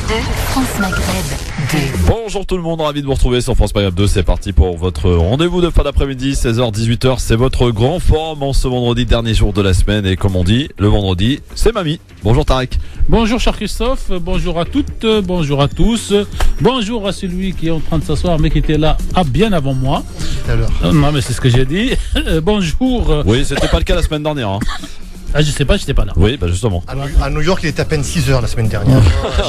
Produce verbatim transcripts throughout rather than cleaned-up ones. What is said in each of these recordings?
deux, France Maghreb deux. Bonjour tout le monde, ravi de vous retrouver sur France Maghreb deux. C'est parti pour votre rendez-vous de fin d'après-midi, seize heures dix-huit heures. C'est votre grand forum en ce vendredi, dernier jour de la semaine. Et comme on dit, le vendredi, c'est mamie. Bonjour Tarek. Bonjour cher Christophe, bonjour à toutes, bonjour à tous. Bonjour à celui qui est en train de s'asseoir mais qui était là ah, bien avant moi. Tout à l'heure. Euh, non mais c'est ce que j'ai dit. Bonjour. Oui, c'était pas le cas la semaine dernière. Hein. Ah, je sais pas, j'étais pas là. Oui, bah justement. À New, à New York, il était à peine six heures la semaine dernière.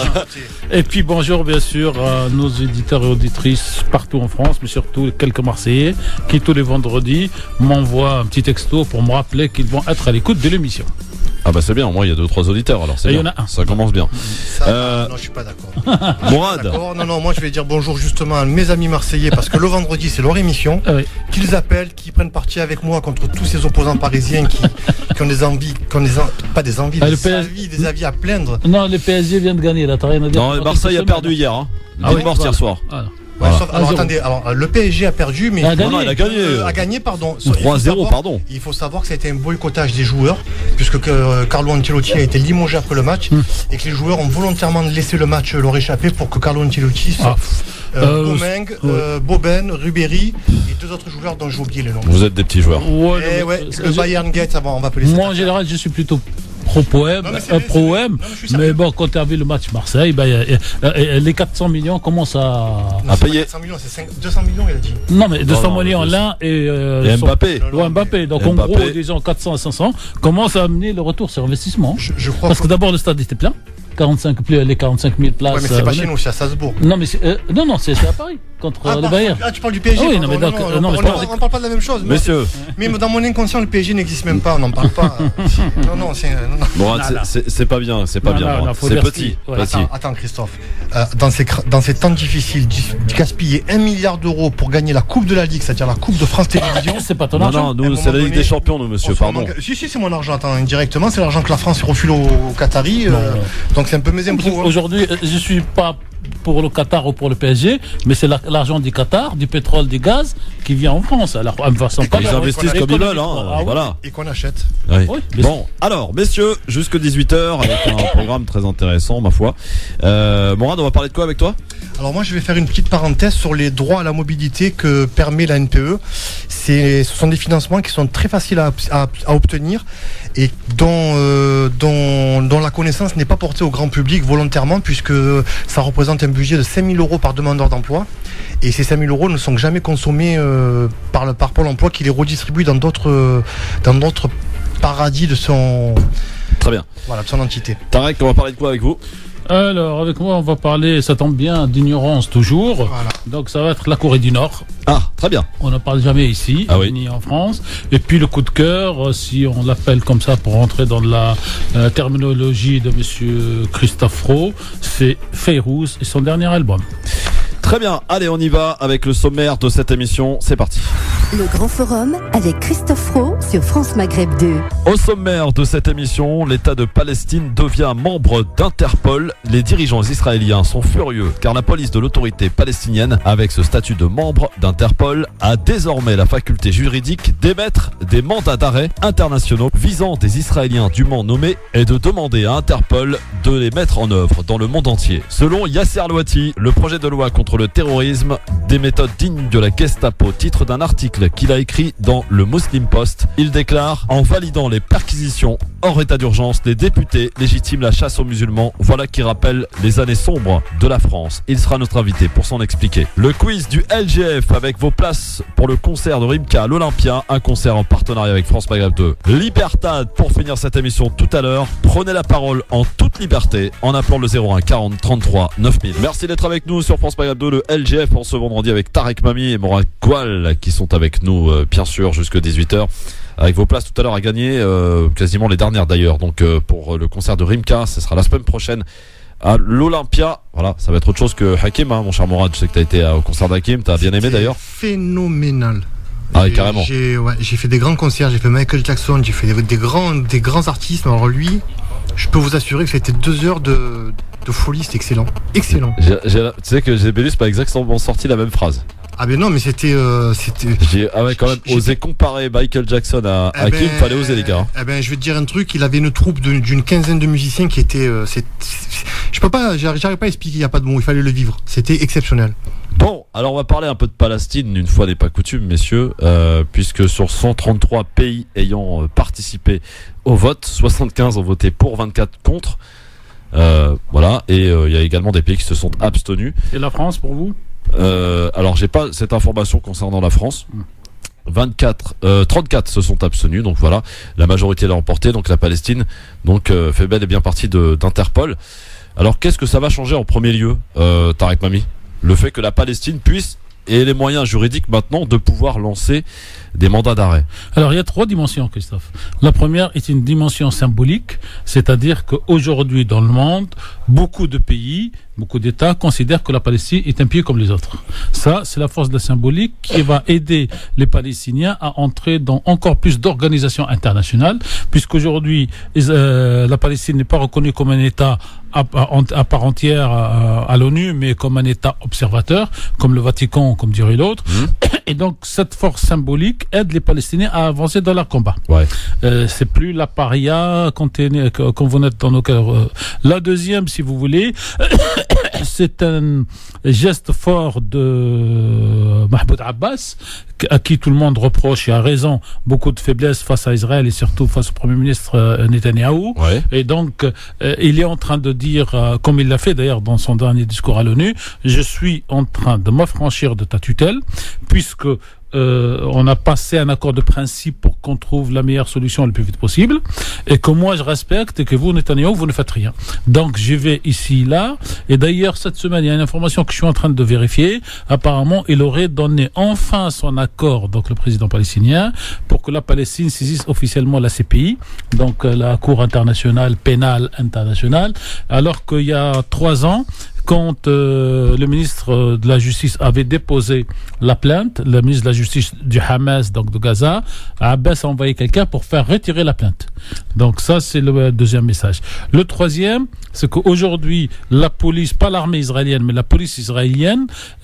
Et puis bonjour bien sûr à nos éditeurs et auditrices partout en France, mais surtout quelques Marseillais qui tous les vendredis m'envoient un petit texto pour me rappeler qu'ils vont être à l'écoute de l'émission. Ah bah c'est bien, au moins il y a deux trois auditeurs alors c'est Et bien. il y en a un. Ça commence bien. Ça, Euh, Non, je suis pas d'accord. Mourad. D'accord. Non, non, moi je vais dire bonjour justement à mes amis marseillais parce que le vendredi c'est leur émission. Ah oui. Qu'ils appellent, qu'ils prennent parti avec moi contre tous ces opposants parisiens qui, qui ont des envies, qui ont des en- pas des envies, Ah, des le P S- avis, des avis à plaindre. Non, le P S G vient de gagner là, t'as rien à dire. Non, Marseille a perdu hier. Hein. Ah Il est oui, mort voilà. hier soir. Voilà. Ouais, Voilà. sauf- alors un zéro. attendez, alors le P S G a perdu, mais Ah, Non, non, il a gagné. Euh, a gagné, pardon. Ou trois Il faut zéro, savoir- pardon. Il faut savoir que ça a été un boycottage des joueurs, puisque que, euh, Carlo Ancelotti a été limogé après le match, Hmm. et que les joueurs ont volontairement laissé le match leur échapper pour que Carlo Ancelotti Ah. sorte. Euh, Euh, Gomeng, euh, Boben, Ribéry et deux autres joueurs dont j'ai oublié les noms. Vous êtes des petits joueurs. Ouais, Eh non, ouais, mais- le je- Bayern Gate, avant, on va appeler ça. Moi en général, je suis plutôt pro-poème, Non, mais c'est euh, vrai, c'est pro-O vrai. M, Non, mais je suis mais sérieux. bon, quand tu as vu le match Marseille, ben, euh, euh, euh, les quatre cents millions commencent à... Non, à c'est pas payer. quatre cents millions, c'est cinq- deux cents millions, il a dit. Non, mais deux cents non, millions mais l'un et... euh, Et son- Mbappé. Non, non, Ouais, Mbappé. Donc Mbappé. en gros, disons quatre cents à cinq cents, commence à amener le retour sur investissement. Je, je crois Parce que d'abord, le stade était plein. quarante-cinq, plus les quarante-cinq mille places. Ouais, mais c'est pas euh, chez nous, c'est à Salzbourg. Non, mais c'est, euh, non, non, c'est c'est à Paris, contre Ah, euh, le pardon. Bayern. Ah, tu parles du P S G. Ah oui, pardon, non, mais donc, euh, non, mais on, je parle on parle pas de la même chose. Moi, Messieurs, Mais dans mon inconscient, le P S G n'existe même pas, on n'en parle pas. non, non, c'est. Non, non. Mourad, Non, c'est- non. c'est c'est pas bien, c'est pas Non, bien. non, Mourad. non, faut C'est dire petit. ce qui- ouais. petit. Attends, attends, Christophe. Euh, dans, ces, cra- dans ces temps difficiles, di- gaspiller un milliard d'euros pour gagner la Coupe de la Ligue, c'est-à-dire la Coupe de France Télévisions. C'est pas ton Non, argent. non, À un nous, moment c'est la Ligue donné, des Champions, nous, monsieur, on se pardon. manque- Si, si, c'est mon argent. Attends, indirectement, c'est l'argent que la France refile aux, aux Qataris. euh, Non, non. donc c'est un peu mes impôts. hein. Aujourd'hui, euh, je suis pas pour le Qatar ou pour le P S G, mais c'est la- l'argent du Qatar, du pétrole, du gaz qui vient en France. Alors, de toute façon, Et qu'on Ils a- investissent qu'on a- comme ils veulent, Ah hein. oui. Voilà. Et qu'on achète. Oui. Oui, mais Bon, alors, messieurs, jusque dix-huit heures, avec un programme très intéressant, ma foi. Euh, Mourad, on va parler de quoi avec toi? Alors moi je vais faire une petite parenthèse sur les droits à la mobilité que permet la N P E. C'est, ce sont des financements qui sont très faciles à, à- à obtenir et dont, euh, dont, dont la connaissance n'est pas portée au grand public volontairement puisque ça représente un budget de cinq mille euros par demandeur d'emploi et ces cinq mille euros ne sont jamais consommés euh, par, le, par Pôle emploi qui les redistribue dans d'autres, euh, dans d'autres paradis de son, Très bien. voilà, de son entité. Tarek, on va parler de quoi avec vous? Alors, avec moi, on va parler, ça tombe bien, d'ignorance toujours. Voilà. Donc, ça va être la Corée du Nord. Ah, très bien. On n'en parle jamais ici, Ah oui. ni en France. Et puis, le coup de cœur, euh, si on l'appelle comme ça pour rentrer dans la euh, terminologie de monsieur Christophe Fro, c'est Feyrouz et son dernier album. Très bien. Allez, on y va avec le sommaire de cette émission. C'est parti. Le Grand Forum avec Christophe Fro sur France Maghreb deux. Au sommaire de cette émission, l'État de Palestine devient membre d'Interpol. Les dirigeants israéliens sont furieux car la police de l'autorité palestinienne, avec ce statut de membre d'Interpol, a désormais la faculté juridique d'émettre des mandats d'arrêt internationaux visant des Israéliens dûment nommés et de demander à Interpol de les mettre en œuvre dans le monde entier. Selon Yasser Louati, le projet de loi contre le terrorisme, des méthodes dignes de la Gestapo, titre d'un article qu'il a écrit dans le Muslim Post. Il déclare: en validant les perquisitions hors état d'urgence, les députés légitiment la chasse aux musulmans. Voilà qui rappelle les années sombres de la France. Il sera notre invité pour s'en expliquer. Le quiz du L G F avec vos places pour le concert de Rimka à l'Olympia, un concert en partenariat avec France Maghreb deux. Libertad pour finir cette émission tout à l'heure. Prenez la parole en toute liberté en appelant le zéro un quarante trente-trois neuf mille. Merci d'être avec nous sur France Maghreb deux, le L G F en ce vendredi avec Tarek Mami et Mourad Koual qui sont avec nous euh, bien sûr jusque dix-huit heures. Avec vos places tout à l'heure à gagner, euh, quasiment les dernières d'ailleurs. Donc euh, pour le concert de Rimka, ce sera la semaine prochaine à l'Olympia. Voilà, ça va être autre chose que Hakim, hein, mon cher Mourad. Je sais que tu as été au concert d'Hakim, tu as bien aimé C'était d'ailleurs. Phénoménal. Ah oui, J'ai- carrément. J'ai ouais, j'ai fait des grands concerts, j'ai fait Michael Jackson, j'ai fait des, des grands, des grands artistes. Alors lui, je peux vous assurer que c'était deux heures de, de folie, c'était excellent. Excellent. J'ai- j'ai- tu sais que Zébélus pas exactement sorti la même phrase. Ah ben non, mais c'était... Euh, c'était... J'ai ah ouais, quand même J'ai- osé comparer Michael Jackson à Eh Hakim, ben, fallait oser les gars. Eh ben, je vais te dire un truc, il avait une troupe de- d'une quinzaine de musiciens qui étaient... euh, c'est- c'est- Je peux pas, j'arrive pas à expliquer, il n'y a pas de mots, il fallait le vivre. C'était exceptionnel. Bon, alors on va parler un peu de Palestine, une fois n'est pas coutume, messieurs, euh, puisque sur cent trente-trois pays ayant participé au vote, soixante-quinze ont voté pour, vingt-quatre contre. Euh, voilà, et il euh, y a également des pays qui se sont abstenus. Et la France pour vous? euh, Alors j'ai pas cette information concernant la France. vingt-quatre, euh, trente-quatre se sont abstenus, donc voilà, la majorité l'a emporté, donc la Palestine donc euh, fait bel et bien partie de, d'Interpol. Alors qu'est-ce que ça va changer en premier lieu, euh, Tarek Mami? Le fait que la Palestine puisse et les moyens juridiques maintenant de pouvoir lancer des mandats d'arrêt. Alors il y a trois dimensions, Christophe. La première est une dimension symbolique, c'est-à-dire qu'aujourd'hui dans le monde, beaucoup de pays, beaucoup d'États considèrent que la Palestine est un pays comme les autres. Ça, c'est la force de la symbolique qui va aider les Palestiniens à entrer dans encore plus d'organisations internationales, puisqu'aujourd'hui euh, la Palestine n'est pas reconnue comme un État à, à, à part entière à, à l'ONU, mais comme un État observateur, comme le Vatican, comme dirait l'autre. Mmh. Et donc cette force symbolique aide les Palestiniens à avancer dans leur combat. Ouais. Euh, c'est plus la paria quand, quand vous êtes dans nos cœurs. La deuxième, si vous voulez, c'est un geste fort de Mahmoud Abbas, à qui tout le monde reproche, et a raison, beaucoup de faiblesse face à Israël et surtout face au Premier ministre Netanyahou. Ouais. Et donc, euh, il est en train de dire, euh, comme il l'a fait d'ailleurs dans son dernier discours à l'ONU, je suis en train de m'affranchir de ta tutelle, puisque Euh, on a passé un accord de principe pour qu'on trouve la meilleure solution le plus vite possible, et que moi je respecte et que vous, Netanyahou, vous ne faites rien. Donc j'y vais ici, là, et d'ailleurs cette semaine, il y a une information que je suis en train de vérifier. Apparemment, il aurait donné enfin son accord, donc le président palestinien, pour que la Palestine saisisse officiellement la C P I, donc euh, la Cour internationale pénale internationale, alors qu'il y a trois ans, quand euh, le ministre de la Justice avait déposé la plainte, le ministre de la Justice du Hamas, donc de Gaza, Abbas a envoyé quelqu'un pour faire retirer la plainte. Donc ça, c'est le deuxième message. Le troisième, c'est qu'aujourd'hui, la police, pas l'armée israélienne, mais la police israélienne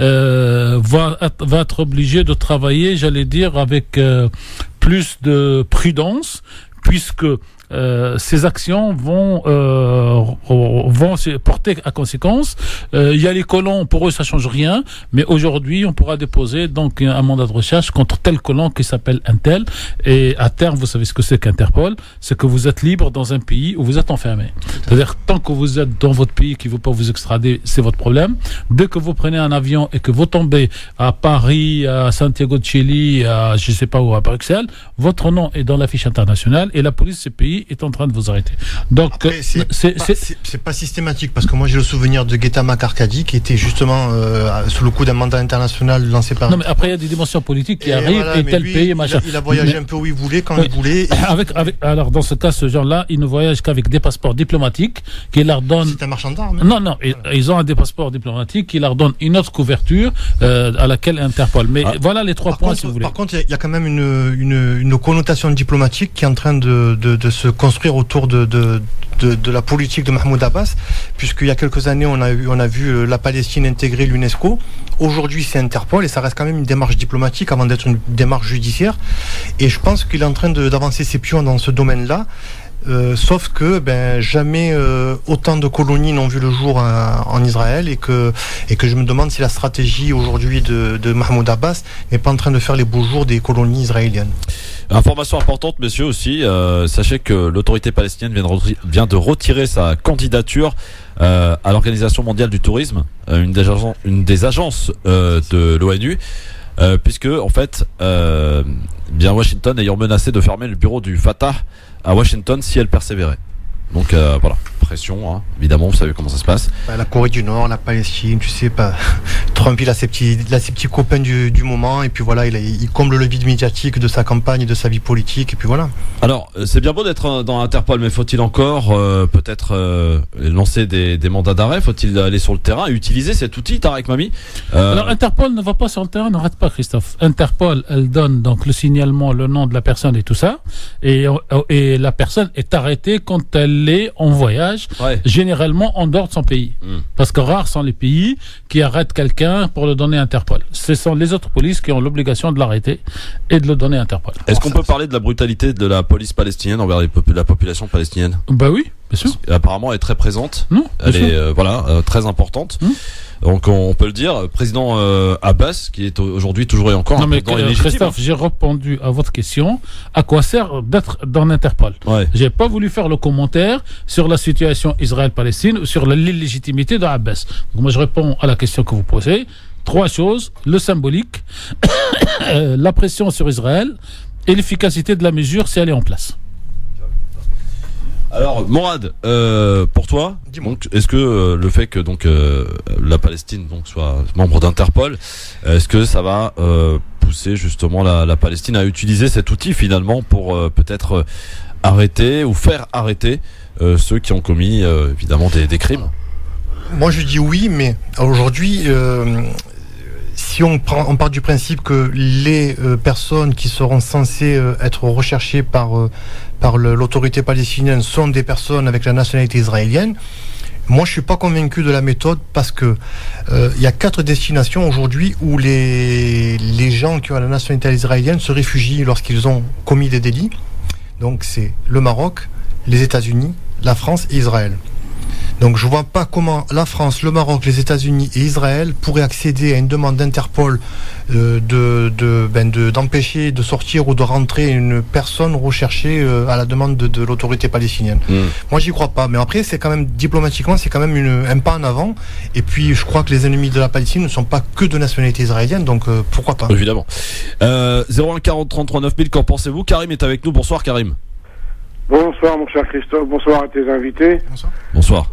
euh, va, être, va être obligée de travailler, j'allais dire, avec euh, plus de prudence, puisque Euh, ces actions vont euh, vont se porter à conséquence. Euh, il y a les colons, pour eux ça change rien, mais aujourd'hui on pourra déposer donc un mandat de recherche contre tel colon qui s'appelle un tel, et à terme vous savez ce que c'est qu'Interpol, c'est que vous êtes libre dans un pays où vous êtes enfermé. C'est-à-dire tant que vous êtes dans votre pays qui ne veut pas vous extrader, c'est votre problème. Dès que vous prenez un avion et que vous tombez à Paris, à Santiago de Chili, à je sais pas où, à Bruxelles, votre nom est dans la fiche internationale et la police de ces pays est en train de vous arrêter. Donc, après, c'est, c'est, pas, c'est... c'est pas systématique, parce que moi j'ai le souvenir de Guetta Makarkadi qui était justement euh, sous le coup d'un mandat international lancé par. Non, mais après il y a des dimensions politiques qui et arrivent voilà, et tel lui, pays, machin. Il a, il a voyagé mais... un peu où il voulait, quand oui. il voulait. Et... Avec, avec, alors dans ce cas, ce genre-là, il ne voyage qu'avec des passeports diplomatiques qui leur donnent. C'est un marchand d'armes. Non, non, ils, ils ont des passeports diplomatiques qui leur donnent une autre couverture euh, à laquelle Interpol. Mais ah. voilà les trois par points, contre, si vous voulez. Par contre, il y, y a quand même une, une, une connotation diplomatique qui est en train de, de, de se construire autour de, de, de, de la politique de Mahmoud Abbas, puisqu'il y a quelques années, on a, eu, on a vu la Palestine intégrer l'UNESCO. Aujourd'hui, c'est Interpol, et ça reste quand même une démarche diplomatique avant d'être une démarche judiciaire. Et je pense qu'il est en train de, d'avancer ses pions dans ce domaine-là. Euh, sauf que ben, jamais euh, autant de colonies n'ont vu le jour en, en Israël, et que, et que je me demande si la stratégie aujourd'hui de, de Mahmoud Abbas n'est pas en train de faire les beaux jours des colonies israéliennes. Information importante, messieurs, aussi, euh, sachez que l'autorité palestinienne vient de, retirer, vient de retirer sa candidature euh, à l'Organisation mondiale du tourisme, euh, une des agences, une des agences euh, de l'ONU, euh, puisque en fait, euh, bien Washington ayant menacé de fermer le bureau du Fatah à Washington si elle persévérait. Donc euh, voilà, pression, hein, évidemment, vous savez comment ça se passe. Bah, la Corée du Nord, la Palestine, tu sais pas. Trump, il a ses petits, il a ses petits copains du, du moment, et puis voilà, il, a, il comble le vide médiatique de sa campagne et de sa vie politique, et puis voilà. Alors, c'est bien beau d'être dans Interpol, mais faut-il encore euh, peut-être euh, lancer des, des mandats d'arrêt? Faut-il aller sur le terrain et utiliser cet outil, Tarek Mami? euh... Alors, Interpol ne va pas sur le terrain, n'arrête pas, Christophe. Interpol, elle donne donc le signalement, le nom de la personne et tout ça, et, et la personne est arrêtée quand elle est en voyage otage, Ouais. généralement en dehors de son pays. Mm. Parce que rares sont les pays qui arrêtent quelqu'un pour le donner à Interpol. Ce sont les autres polices qui ont l'obligation de l'arrêter et de le donner à Interpol. Est-ce qu'on peut parler de la brutalité de la police palestinienne envers les pop- la population palestinienne? Bah oui, bien sûr. Apparemment, elle est très présente. Non, bien Elle sûr. est euh, voilà euh, très importante. Mm. Donc on peut le dire, président euh, Abbas, qui est aujourd'hui toujours et encore Non un mais président euh, illégitime. Christophe, j'ai répondu à votre question. À quoi sert d'être dans Interpol? Ouais. J'ai pas voulu faire le commentaire sur la situation Israël-Palestine ou sur la- l'illégitimité de Abbas. Donc moi je réponds à la question que vous posez. Trois choses, le symbolique, euh, la pression sur Israël et l'efficacité de la mesure si elle est en place. Alors Morad, euh, pour toi, Dis-moi. donc est-ce que euh, le fait que donc euh, la Palestine donc soit membre d'Interpol, est-ce que ça va euh, pousser justement la, la Palestine à utiliser cet outil finalement pour euh, peut-être euh, arrêter ou faire arrêter euh, ceux qui ont commis euh, évidemment des, des crimes? Moi, je dis oui, mais aujourd'hui, euh, si on, prend, on part du principe que les euh, personnes qui seront censées euh, être recherchées par, euh, par le- l'autorité palestinienne sont des personnes avec la nationalité israélienne, moi, je suis pas convaincu de la méthode parce que euh, il y a quatre destinations aujourd'hui où les, les gens qui ont la nationalité israélienne se réfugient lorsqu'ils ont commis des délits. Donc, c'est le Maroc, les États-Unis, la France et Israël. Donc je vois pas comment la France, le Maroc, les États-Unis et Israël pourraient accéder à une demande d'Interpol euh, de, de, ben de, d'empêcher de sortir ou de rentrer une personne recherchée euh, à la demande de, de l'autorité palestinienne. Mmh. Moi j'y crois pas, mais après c'est quand même diplomatiquement c'est quand même une, un pas en avant. Et puis je crois que les ennemis de la Palestine ne sont pas que de nationalité israélienne, donc euh, pourquoi pas. Évidemment. Euh, zéro un quarante trente trente-neuf mille, qu'en pensez-vous? Karim est avec nous. Bonsoir Karim. Bonsoir mon cher Christophe, bonsoir à tes invités. Bonsoir.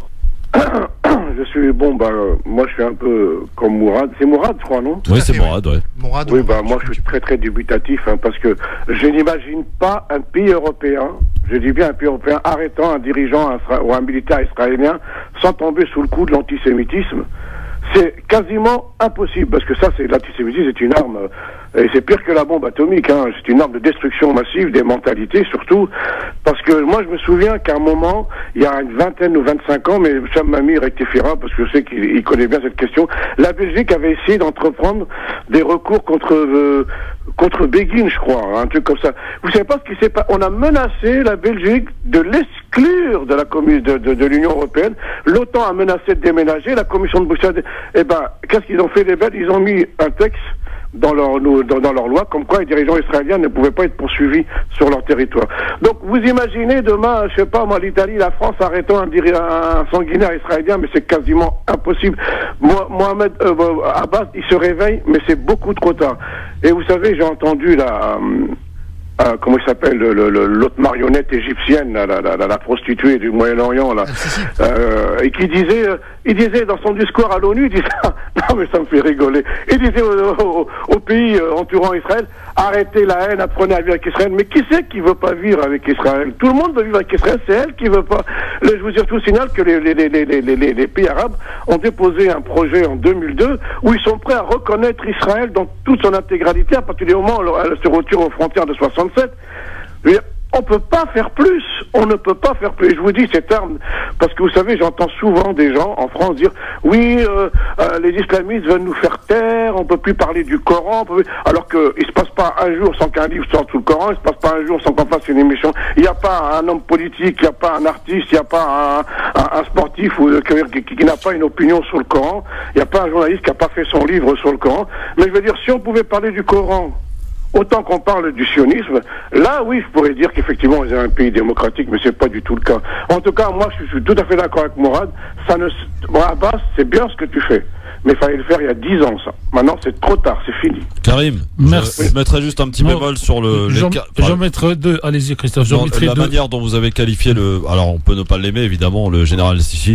Je suis, bon, bah, euh, moi je suis un peu comme Mourad. C'est Mourad, je crois, non? Oui, à c'est fait, Morad, ouais. Mourad, Oui, bah, moi je suis très très dubitatif, hein, parce que je n'imagine pas un pays européen, je dis bien un pays européen, arrêtant un dirigeant un, ou un militaire israélien sans tomber sous le coup de l'antisémitisme. C'est quasiment impossible, parce que ça, c'est l'antisémitisme, c'est une arme, euh, et c'est pire que la bombe atomique, hein, c'est une arme de destruction massive des mentalités, surtout, parce que moi, je me souviens qu'à un moment, il y a une vingtaine ou vingt-cinq ans, mais Cham Mami rectifiera, parce que je sais qu'il il connaît bien cette question, la Belgique avait essayé d'entreprendre des recours contre euh, contre Begin, je crois, hein, un truc comme ça. Vous savez pas ce qui s'est passé? On a menacé la Belgique de l'exclure de la commu- de, de, de l'Union européenne. L'OTAN a menacé de déménager. La commission de Bruxelles, eh ben, qu'est-ce qu'ils ont fait les Belges? Ils ont mis un texte dans leur, dans, dans leur loi, comme quoi les dirigeants israéliens ne pouvaient pas être poursuivis sur leur territoire. Donc, vous imaginez demain, je sais pas, moi, l'Italie, la France arrêtant un, diri- un sanguinaire israélien, mais c'est quasiment impossible. Moi, Mohamed euh, Abbas, il se réveille, mais c'est beaucoup trop tard. Et vous savez, j'ai entendu la... Euh, euh, comment il s'appelle, le, le, l'autre marionnette égyptienne, la, la, la, la prostituée du Moyen-Orient, là, euh, et qui disait, euh, il disait dans son discours à l'ONU, il disait, non mais ça me fait rigoler, il disait aux, aux, aux pays euh, entourant Israël, arrêtez la haine, apprenez à vivre avec Israël. Mais qui c'est qui veut pas vivre avec Israël? Tout le monde veut vivre avec Israël, c'est elle qui veut pas. Là, je vous dire, je vous signale que les, les, les, les, les, les, les pays arabes ont déposé un projet en deux mille deux où ils sont prêts à reconnaître Israël dans toute son intégralité à partir du moment où elle se retire aux frontières de soixante-sept. On peut pas faire plus. On ne peut pas faire plus. Et je vous dis cette arme, parce que vous savez, j'entends souvent des gens en France dire oui, euh, euh, les islamistes veulent nous faire taire, on peut plus parler du Coran, on peut... alors que il se passe pas un jour sans qu'un livre sorte sous le Coran, il se passe pas un jour sans qu'on fasse une émission. Il n'y a pas un homme politique, il n'y a pas un artiste, il n'y a pas un, un, un sportif ou, qui, qui, qui n'a pas une opinion sur le Coran. Il n'y a pas un journaliste qui n'a pas fait son livre sur le Coran. Mais je veux dire, si on pouvait parler du Coran autant qu'on parle du sionisme, là, oui, je pourrais dire qu'effectivement, on est un pays démocratique, mais c'est pas du tout le cas. En tout cas, moi, je suis tout à fait d'accord avec Mourad. Ça ne, bon, Abbas, c'est bien ce que tu fais. Mais il fallait le faire il y a dix ans, ça. Maintenant, c'est trop tard, c'est fini. Karim, merci. Je, je mettrais juste un petit Non, bémol sur le. J'en, les cas, j'en mettrai deux. Allez-y, Christophe. J'en non, mettrai la deux. manière dont vous avez qualifié le. Alors, on peut ne pas l'aimer, évidemment, le général Sissi.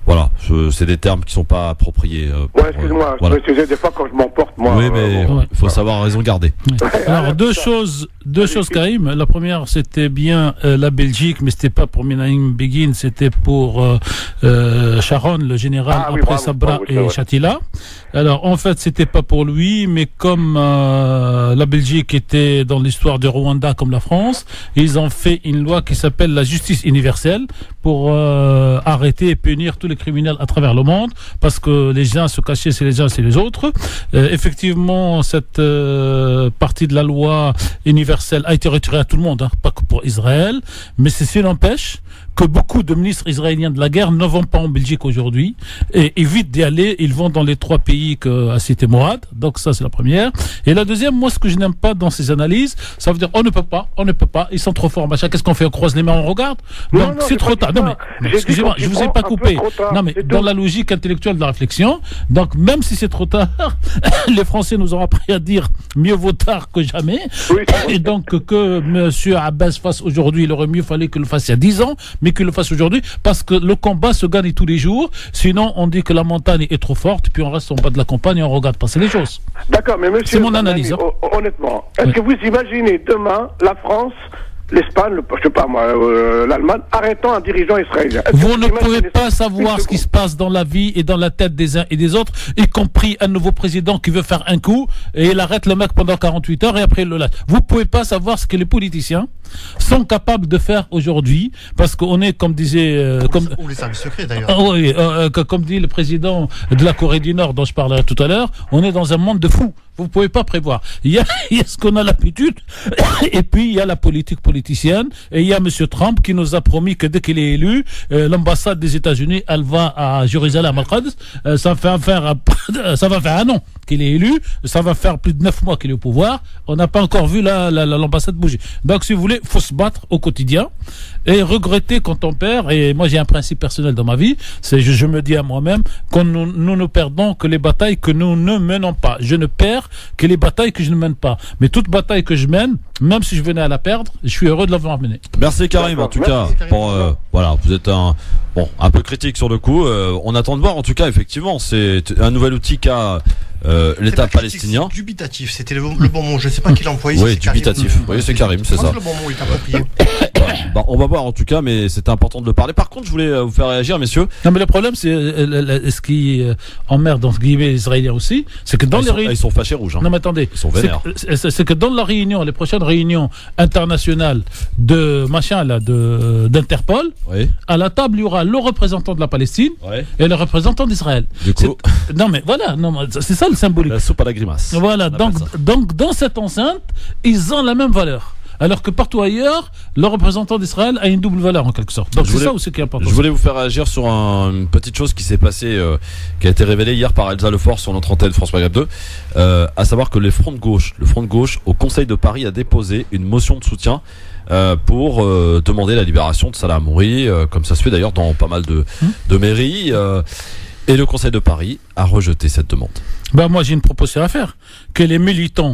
Voilà, je, c'est des termes qui sont pas appropriés. Euh, ouais, excuse-moi, voilà. je m'excusais des fois quand je m'emporte, moi. Oui, mais il euh, ouais. faut savoir raison garder. Ouais. Alors deux choses, deux choses Karim. La première c'était bien euh, la Belgique, mais c'était pas pour Menachem Begin, c'était pour euh, euh, Sharon, le général Ah, oui, après bravo, Sabra bravo, et ouais. Shatila. Alors en fait c'était pas pour lui, mais comme euh, la Belgique était dans l'histoire du Rwanda comme la France, ils ont fait une loi qui s'appelle la justice universelle pour euh, arrêter et punir tous les criminels à travers le monde, parce que les gens se cachaient, c'est les uns, c'est les autres. Euh, effectivement, cette euh, partie de la loi universelle a été retirée à tout le monde, hein, pas que pour Israël, mais ceci n'empêche que beaucoup de ministres israéliens de la guerre ne vont pas en Belgique aujourd'hui et évitent d'y aller. Ils vont dans les trois pays qu'a cité Mourad. Donc ça, c'est la première. Et la deuxième, moi, ce que je n'aime pas dans ces analyses, ça veut dire on ne peut pas, on ne peut pas, ils sont trop forts, machin. Qu'est-ce qu'on fait? On croise les mains, on regarde? Non, Donc non, c'est j'ai trop pas tard. dit Non, ça. mais, J'ai dit excusez-moi, qu'on je s'y vous ai prend pas un peu coupé. trop tard, Non, mais c'est dans tout. la logique intellectuelle de la réflexion, donc même si c'est trop tard, les Français nous ont appris à dire mieux vaut tard que jamais. Oui, c'est vrai. Et donc que monsieur Abbas fasse aujourd'hui, il aurait mieux fallu qu'il le fasse il y a dix ans, mais qu'il le fasse aujourd'hui, parce que le combat se gagne tous les jours. Sinon, on dit que la montagne est trop forte, puis on reste en bas de la campagne et on regarde passer les choses. D'accord, mais monsieur, C'est mon analyse, ami, hein. ho- honnêtement, est-ce Oui. que vous imaginez demain la France, l'Espagne, le, je sais pas moi, euh, l'Allemagne, arrêtant un dirigeant israélien? Est-ce que Vous ne imaginez pouvez ça? pas savoir Une ce qui se seconde. passe dans la vie et dans la tête des uns et des autres, y compris un nouveau président qui veut faire un coup et il arrête le mec pendant quarante-huit heures et après il le lâche. Vous pouvez pas savoir ce que les politiciens sont capables de faire aujourd'hui, parce qu'on est, comme disait, euh, comme, Ou les services secrets d'ailleurs. Ah oui, euh, que- comme dit le président de la Corée du Nord dont je parlais tout à l'heure, on est dans un monde de fous. Vous pouvez pas prévoir. Il y a, il y a ce qu'on a l'habitude, et puis il y a la politique politicienne, et il y a Monsieur Trump qui nous a promis que dès qu'il est élu, euh, l'ambassade des États-Unis, elle va à Jérusalem, Al-Quds. Euh, ça va faire, un- ça va faire un an qu'il est élu, ça va faire plus de neuf mois qu'il est au pouvoir. On n'a pas encore vu la, la, la- l'ambassade bouger. Donc, si vous voulez, faut se battre au quotidien et regretter quand on perd. Et moi, j'ai un principe personnel dans ma vie, c'est je, je me dis à moi-même qu'on nous, nous ne perdons que les batailles que nous ne menons pas. Je ne perds que les batailles que je ne mène pas. Mais toute bataille que je mène, même si je venais à la perdre, je suis heureux de l'avoir menée. Merci Karim, en tout Merci, cas. Karim. Bon, euh, voilà, vous êtes un bon un peu critique sur le coup. Euh, on attend de voir. En tout cas, effectivement, c'est un nouvel outil qu'a euh, C'est l'État pas critique, palestinien. c'est dubitatif, c'était le, le bon mot. Je ne sais pas qui l'a employé. Oui, c'est Karim. dubitatif. Oui, c'est Karim, c'est Je pense ça. que le bon mot est approprié. Bah, on va voir en tout cas, mais c'était important de le parler. Par contre, je voulais euh, vous faire réagir, messieurs. Non, mais le problème, c'est euh, le- le- ce qui euh, emmerde entre guillemets les Israéliens aussi, c'est que dans ils, les sont, réunions. ils sont fâchés rouges. Hein. Non mais attendez, Ils sont c'est vénères. que, c'est- c'est que dans la réunion, les prochaines réunions internationales de machin là, de d'Interpol, Oui. à la table il y aura le représentant de la Palestine Ouais. et le représentant d'Israël. Du coup, C'est- non mais voilà, non, mais c'est ça le symbolique. la soupe à la grimace. Voilà, On donc appelle ça. donc dans cette enceinte, ils ont la même valeur. Alors que partout ailleurs, le représentant d'Israël a une double valeur en quelque sorte. Donc Je c'est voulais- ça aussi qui est important. Je voulais vous faire réagir sur un- une petite chose qui s'est passée, euh, qui a été révélée hier par Elsa Lefort sur notre antenne France Maghreb deux, euh, à savoir que les fronts de gauche, le front de gauche au Conseil de Paris a déposé une motion de soutien euh, pour euh, demander la libération de Salah Hamouri, euh, comme ça se fait d'ailleurs dans pas mal de, Mmh. de mairies. euh, et le Conseil de Paris a rejeté cette demande. Ben moi j'ai une proposition à faire, que les militants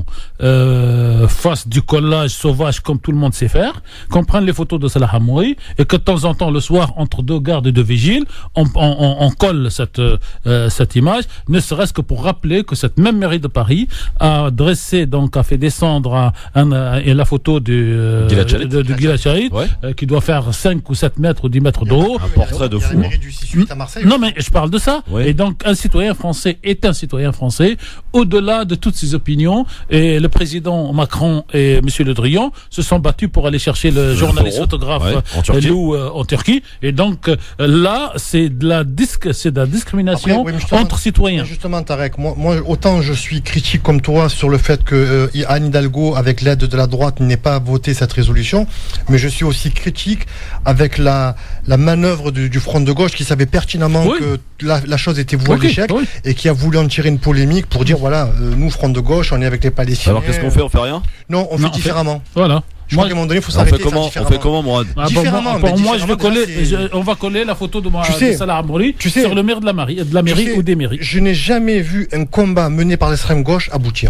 euh, fassent du collage sauvage comme tout le monde sait faire, qu'on prenne les photos de Salah Hamouri et que de temps en temps le soir entre deux gardes et deux vigiles, on, on, on, on colle cette, euh, cette image, ne serait-ce que pour rappeler que cette même mairie de Paris a dressé, donc a fait descendre un, un, un- la photo du, euh, Gilad Shalit. de, de Gilad Shalit, Ouais. euh, qui doit faire cinq ou sept mètres ou dix mètres de haut. Un portrait de Il y a fou, la mairie hein. du six huit à Marseille. Non mais je parle de ça. Oui. Et donc un citoyen français est un citoyen français au-delà de toutes ses opinions. Et le président Macron et Monsieur Le Drian se sont battus pour aller chercher le journaliste taureau, photographe ouais, en euh, Turquie. Lou euh, en Turquie. Et donc euh, là c'est de la disque, c'est de la discrimination Après, oui, mais justement- entre citoyens. Justement, Tarek, moi, moi, autant je suis critique comme toi sur le fait que euh, Anne Hidalgo, avec l'aide de la droite, n'ait pas voté cette résolution, mais je suis aussi critique avec la, la manœuvre du, du front de gauche qui savait pertinemment Oui. que la, la chose était vouée Ok, à l'échec oui. et qui a voulu en tirer une polémique pour dire voilà, euh, nous, front de gauche, on est avec les Palestiniens. Alors qu'est-ce qu'on fait? On fait rien? Non, on Non, fait on fait- différemment. Voilà. Je Moi- crois qu'à un moment donné, il faut On s'arrêter fait de faire comment? On différemment. fait comment, Mourad? Ah, bon, Différemment, moi, pour mais moi, je vais différemment, coller, déjà, c'est- je- on va coller la photo de, moi, Tu de sais, Salah Hamouri tu sais- sur le maire de la mairie, de la Tu mairie sais, ou des mairies. Je n'ai jamais vu un combat mené par l'extrême gauche aboutir.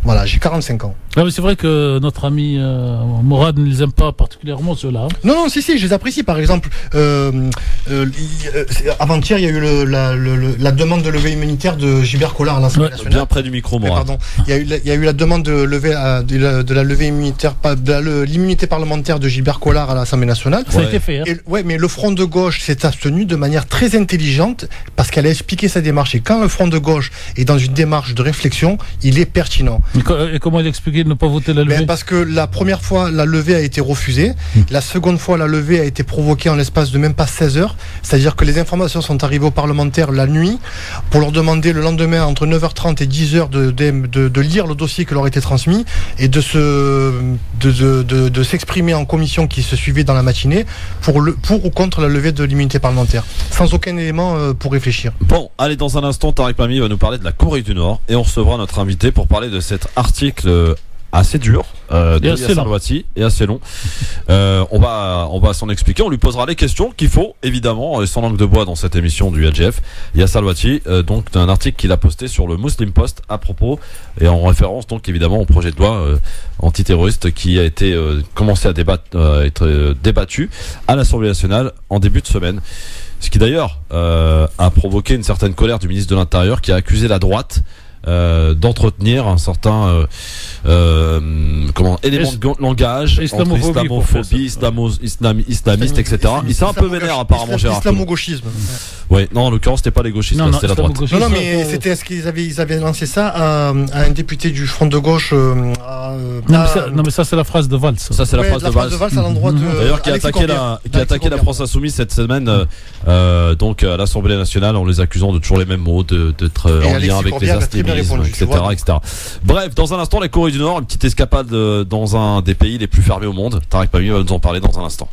Voilà, j'ai quarante-cinq ans. Ah, mais c'est vrai que notre ami euh, Mourad ne les aime pas particulièrement ceux-là. Non, non, si, si, je les apprécie. Par exemple, euh, euh, euh, avant-hier, il y a eu le, la, le, la demande de levée immunitaire de Gilbert Collard à l'Assemblée ouais, nationale. Bien près du micro, moi. Pardon. Il y a eu, la, il y a eu la demande de lever de la, de la levée immunitaire, de la, l'immunité parlementaire de Gilbert Collard à l'Assemblée nationale. Ça ouais. a été fait. Hein. Et, ouais, mais le Front de gauche s'est abstenu de manière très intelligente parce qu'elle a expliqué sa démarche. Et quand le Front de gauche est dans une démarche de réflexion, il est pertinent. Et comment il expliquait de ne pas voter la levée? Ben parce que la première fois, la levée a été refusée. Mmh. La seconde fois, la levée a été provoquée en l'espace de même pas seize heures. C'est-à-dire que les informations sont arrivées aux parlementaires la nuit pour leur demander le lendemain, entre neuf heures trente et dix heures, de, de, de, de lire le dossier qui leur était transmis et de, se, de, de, de, de s'exprimer en commission qui se suivait dans la matinée pour, le, pour ou contre la levée de l'immunité parlementaire. Sans aucun élément euh, pour réfléchir. Bon, allez, dans un instant, Tariq Pami va nous parler de la Corée du Nord et on recevra notre invité pour parler de cet article assez dur euh, de Yasser Louati et assez long. Euh, on va on va s'en expliquer. On lui posera les questions qu'il faut évidemment sans langue de bois dans cette émission du L G F. Yasser Louati, euh, donc d'un article qu'il a posté sur le Muslim Post à propos et en référence donc évidemment au projet de loi euh, antiterroriste qui a été euh, commencé à débattre, euh, être euh, débattu à l'Assemblée nationale en début de semaine. Ce qui d'ailleurs euh, a provoqué une certaine colère du ministre de l'Intérieur qui a accusé la droite Euh, d'entretenir un certain euh, euh, comment élément de langage entre islamophobie, islamo, islam, islamiste, et cetera. Il s'est un peu vénère apparemment, Gérard. Islamo-gauchisme. Oui, non, en l'occurrence, c'était pas les gauchistes, non, c'était non, la droite. Non, non, mais c'était est-ce qu'ils avaient ils avaient lancé ça à, à un député du Front de gauche. Euh, à, non, mais ça, non, mais ça c'est la phrase de Valls. Ça c'est ouais, la phrase de Valls. de Valls à l'endroit de. D'ailleurs, qui a attaqué la, qui a attaqué la France Insoumise cette semaine, euh, donc à l'Assemblée nationale, en les accusant de toujours les mêmes mots, de d'être en Alexis lien avec Corbière les extrémismes, et cetera, et cetera. Bref, dans un instant, la Corée du Nord, une petite escapade dans un des pays les plus fermés au monde. Tariq Pami va nous en parler dans un instant.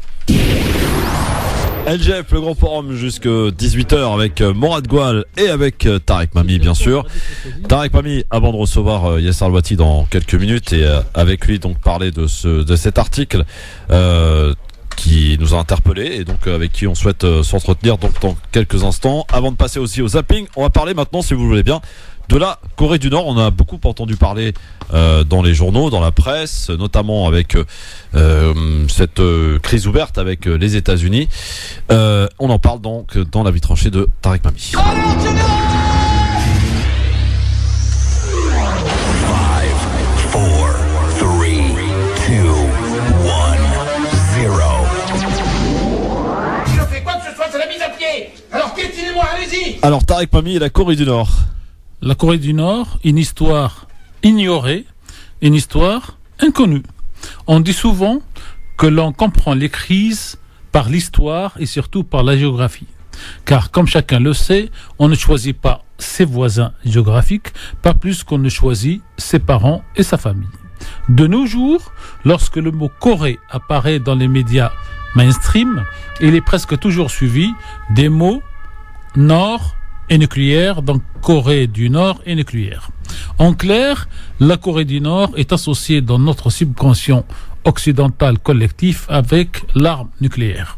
L G F, le grand forum jusqu'à dix-huit heures avec Mourad Goual et avec Tariq Pami, bien sûr. Tariq Pami, avant de recevoir Yasser Louati dans quelques minutes et avec lui donc parler de ce de cet article euh, qui nous a interpellés et donc avec qui on souhaite euh, s'entretenir donc dans quelques instants. Avant de passer aussi au zapping, on va parler maintenant, si vous le voulez bien, de la Corée du Nord. On a beaucoup entendu parler euh, dans les journaux, dans la presse, notamment avec euh, cette euh, crise ouverte avec euh, les États-Unis. Euh, on en parle donc dans la vie tranchée de Tariq Pami. Alors piétinez-moi, allez-y. Alors Tariq Pami et la Corée du Nord. La Corée du Nord, une histoire ignorée, une histoire inconnue. On dit souvent que l'on comprend les crises par l'histoire et surtout par la géographie. Car comme chacun le sait, on ne choisit pas ses voisins géographiques, pas plus qu'on ne choisit ses parents et sa famille. De nos jours, lorsque le mot Corée apparaît dans les médias mainstream, il est presque toujours suivi des mots Nord et nucléaire, donc Corée du Nord et nucléaire. En clair, la Corée du Nord est associée dans notre subconscient occidental collectif avec l'arme nucléaire.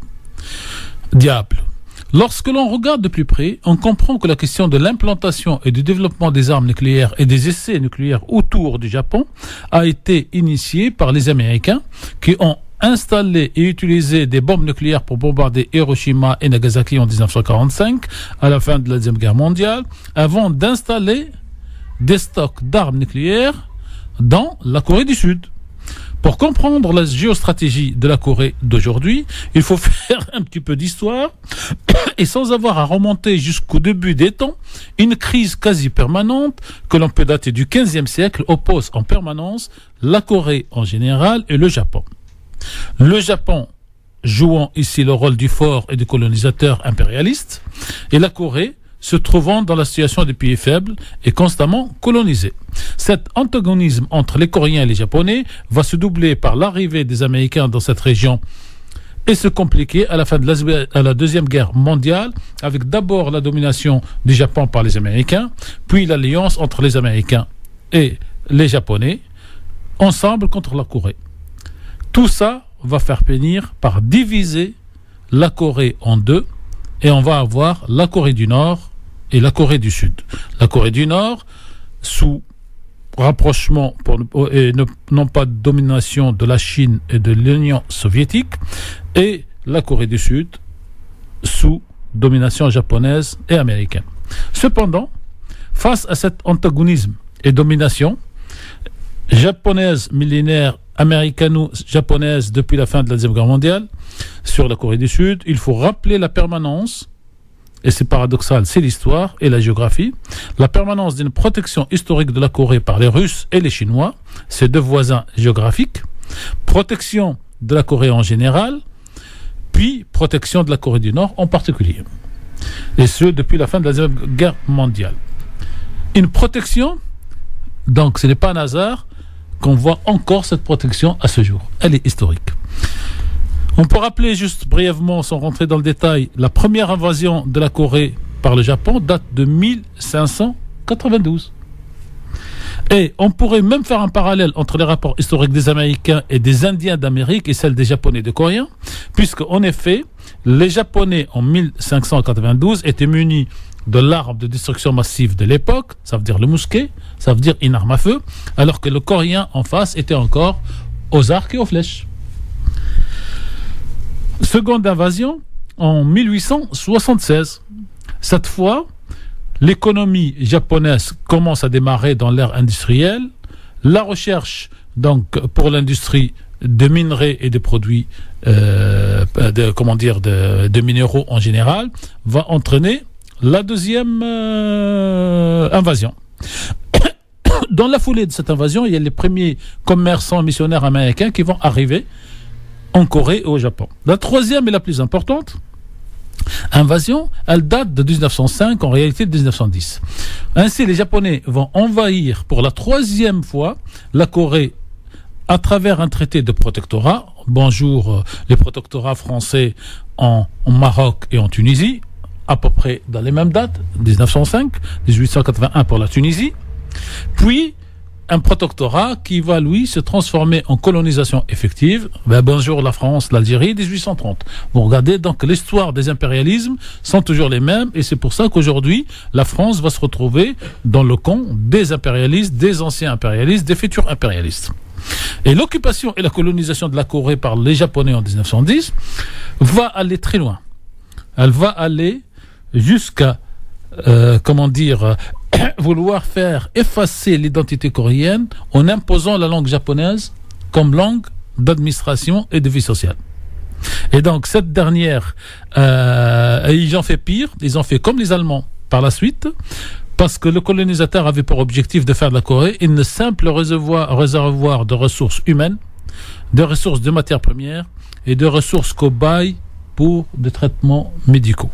Diable. Lorsque l'on regarde de plus près, on comprend que la question de l'implantation et du développement des armes nucléaires et des essais nucléaires autour du Japon a été initiée par les Américains qui ont installé et utilisé des bombes nucléaires pour bombarder Hiroshima et Nagasaki en dix-neuf cent quarante-cinq, à la fin de la Deuxième Guerre mondiale, avant d'installer des stocks d'armes nucléaires dans la Corée du Sud. Pour comprendre la géostratégie de la Corée d'aujourd'hui, il faut faire un petit peu d'histoire et sans avoir à remonter jusqu'au début des temps, une crise quasi permanente que l'on peut dater du quinzième siècle oppose en permanence la Corée en général et le Japon. Le Japon jouant ici le rôle du fort et du colonisateur impérialiste, et la Corée se trouvant dans la situation des pays faibles et constamment colonisés. Cet antagonisme entre les Coréens et les Japonais va se doubler par l'arrivée des Américains dans cette région et se compliquer à la fin de la, à la Deuxième Guerre mondiale, avec d'abord la domination du Japon par les Américains, puis l'alliance entre les Américains et les Japonais, ensemble contre la Corée. Tout ça va faire finir par diviser la Corée en deux et on va avoir la Corée du Nord et la Corée du Sud. La Corée du Nord sous rapprochement pour, et ne, non pas de domination de la Chine et de l'Union soviétique, et la Corée du Sud sous domination japonaise et américaine. Cependant, face à cet antagonisme et domination japonaise millénaire, américano-japonaise depuis la fin de la Deuxième Guerre mondiale sur la Corée du Sud, il faut rappeler la permanence, et c'est paradoxal, c'est l'histoire et la géographie, la permanence d'une protection historique de la Corée par les Russes et les Chinois, ces deux voisins géographiques, protection de la Corée en général, puis protection de la Corée du Nord en particulier. Et ce, depuis la fin de la Deuxième Guerre mondiale. Une protection, donc ce n'est pas un hasard qu'on voit encore cette protection à ce jour. Elle est historique. On peut rappeler juste brièvement, sans rentrer dans le détail, la première invasion de la Corée par le Japon date de mille cinq cent quatre-vingt-douze. Et on pourrait même faire un parallèle entre les rapports historiques des Américains et des Indiens d'Amérique et celles des Japonais et des Coréens, puisque en effet, les Japonais en mille cinq cent quatre-vingt-douze étaient munis de l'arme de destruction massive de l'époque, ça veut dire le mousquet, ça veut dire une arme à feu, alors que le Coréen en face était encore aux arcs et aux flèches. Seconde invasion en mille huit cent soixante-seize. Cette fois, l'économie japonaise commence à démarrer dans l'ère industrielle. La recherche, donc, pour l'industrie de minerais et de produits, euh, de, comment dire, de, de minéraux en général, va entraîner la deuxième euh, invasion. Dans la foulée de cette invasion, il y a les premiers commerçants missionnaires américains qui vont arriver en Corée et au Japon. La troisième et la plus importante invasion, elle date de dix-neuf cent cinq, en réalité de dix-neuf cent dix. Ainsi, les Japonais vont envahir pour la troisième fois la Corée à travers un traité de protectorat. Bonjour, euh, les protectorats français en, en Maroc et en Tunisie, à peu près dans les mêmes dates, dix-neuf cent cinq, dix-huit cent quatre-vingt-un pour la Tunisie. Puis, un protectorat qui va, lui, se transformer en colonisation effective. Ben, bonjour la France, l'Algérie, dix-huit cent trente. Vous regardez, donc, l'histoire des impérialismes sont toujours les mêmes, et c'est pour ça qu'aujourd'hui, la France va se retrouver dans le camp des impérialistes, des anciens impérialistes, des futurs impérialistes. Et l'occupation et la colonisation de la Corée par les Japonais en dix-neuf cent dix va aller très loin. Elle va aller jusqu'à, euh, comment dire, vouloir faire effacer l'identité coréenne en imposant la langue japonaise comme langue d'administration et de vie sociale. Et donc cette dernière, euh, ils ont fait pire, ils ont fait comme les Allemands par la suite, parce que le colonisateur avait pour objectif de faire de la Corée une simple réservoir, réservoir de ressources humaines, de ressources de matières premières et de ressources cobayes pour des traitements médicaux.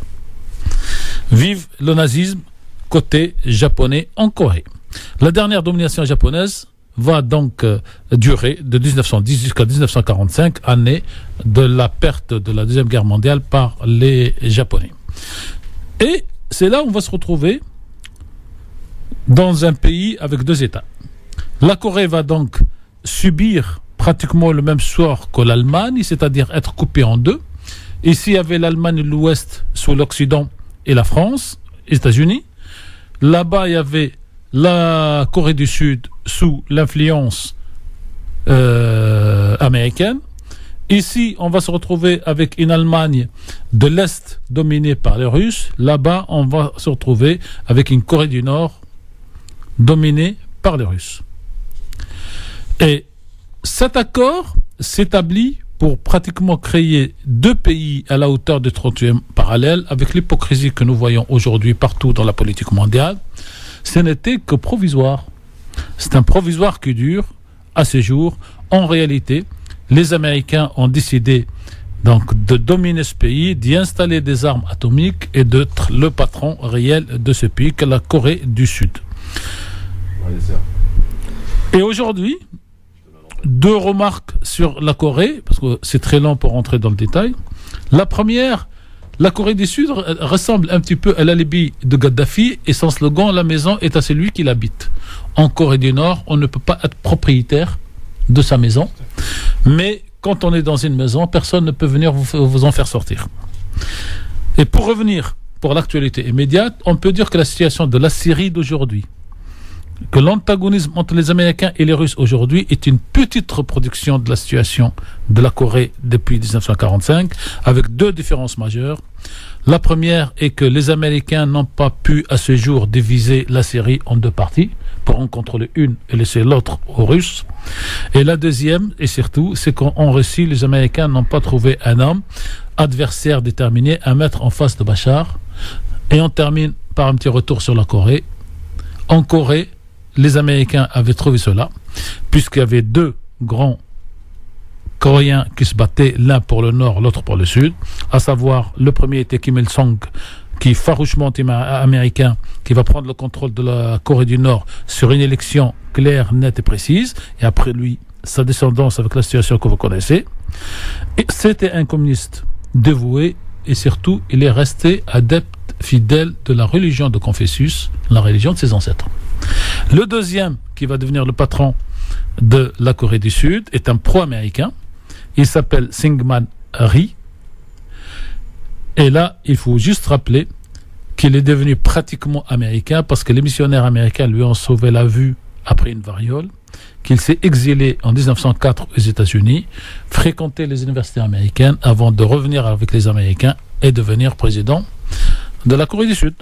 Vive le nazisme côté japonais en Corée. La dernière domination japonaise va donc euh, durer de dix-neuf cent dix jusqu'à dix-neuf cent quarante-cinq, année de la perte de la Deuxième Guerre mondiale par les Japonais. Et c'est là où on va se retrouver dans un pays avec deux États. La Corée va donc subir pratiquement le même sort que l'Allemagne, c'est-à-dire être coupée en deux. Ici, il y avait l'Allemagne de l'Ouest sous l'Occident et la France, les États-Unis. Là-bas, il y avait la Corée du Sud sous l'influence euh, américaine. Ici, on va se retrouver avec une Allemagne de l'Est dominée par les Russes. Là-bas, on va se retrouver avec une Corée du Nord dominée par les Russes. Et cet accord s'établit pour pratiquement créer deux pays à la hauteur de trente-huit parallèles, avec l'hypocrisie que nous voyons aujourd'hui partout dans la politique mondiale. Ce n'était que provisoire. C'est un provisoire qui dure à ce jour. En réalité, les Américains ont décidé donc de dominer ce pays, d'y installer des armes atomiques et d'être le patron réel de ce pays qu'est la Corée du Sud. Et aujourd'hui, deux remarques sur la Corée, parce que c'est très long pour rentrer dans le détail. La première, la Corée du Sud ressemble un petit peu à la Libye de Kadhafi et son slogan « La maison est à celui qui l'habite ». En Corée du Nord, on ne peut pas être propriétaire de sa maison, mais quand on est dans une maison, personne ne peut venir vous, vous en faire sortir. Et pour revenir pour l'actualité immédiate, on peut dire que la situation de la Syrie d'aujourd'hui, que l'antagonisme entre les Américains et les Russes aujourd'hui est une petite reproduction de la situation de la Corée depuis dix-neuf cent quarante-cinq, avec deux différences majeures. La première est que les Américains n'ont pas pu à ce jour diviser la Syrie en deux parties pour en contrôler une et laisser l'autre aux Russes. Et la deuxième, et surtout, c'est qu'en Russie, les Américains n'ont pas trouvé un homme, adversaire déterminé, à mettre en face de Bachar. Et on termine par un petit retour sur la Corée. En Corée, les Américains avaient trouvé cela, puisqu'il y avait deux grands Coréens qui se battaient, l'un pour le nord, l'autre pour le sud, à savoir, le premier était Kim Il-sung, qui est farouchement américain, qui va prendre le contrôle de la Corée du Nord sur une élection claire, nette et précise, et après lui, sa descendance avec la situation que vous connaissez. Et c'était un communiste dévoué, et surtout, il est resté adepte fidèle de la religion de Confucius, la religion de ses ancêtres. Le deuxième, qui va devenir le patron de la Corée du Sud, est un pro-américain. Il s'appelle Syngman Rhee. Et là, il faut juste rappeler qu'il est devenu pratiquement américain parce que les missionnaires américains lui ont sauvé la vue après une variole, qu'il s'est exilé en dix-neuf cent quatre aux États-Unis, fréquenté les universités américaines avant de revenir avec les Américains et devenir président de la Corée du Sud.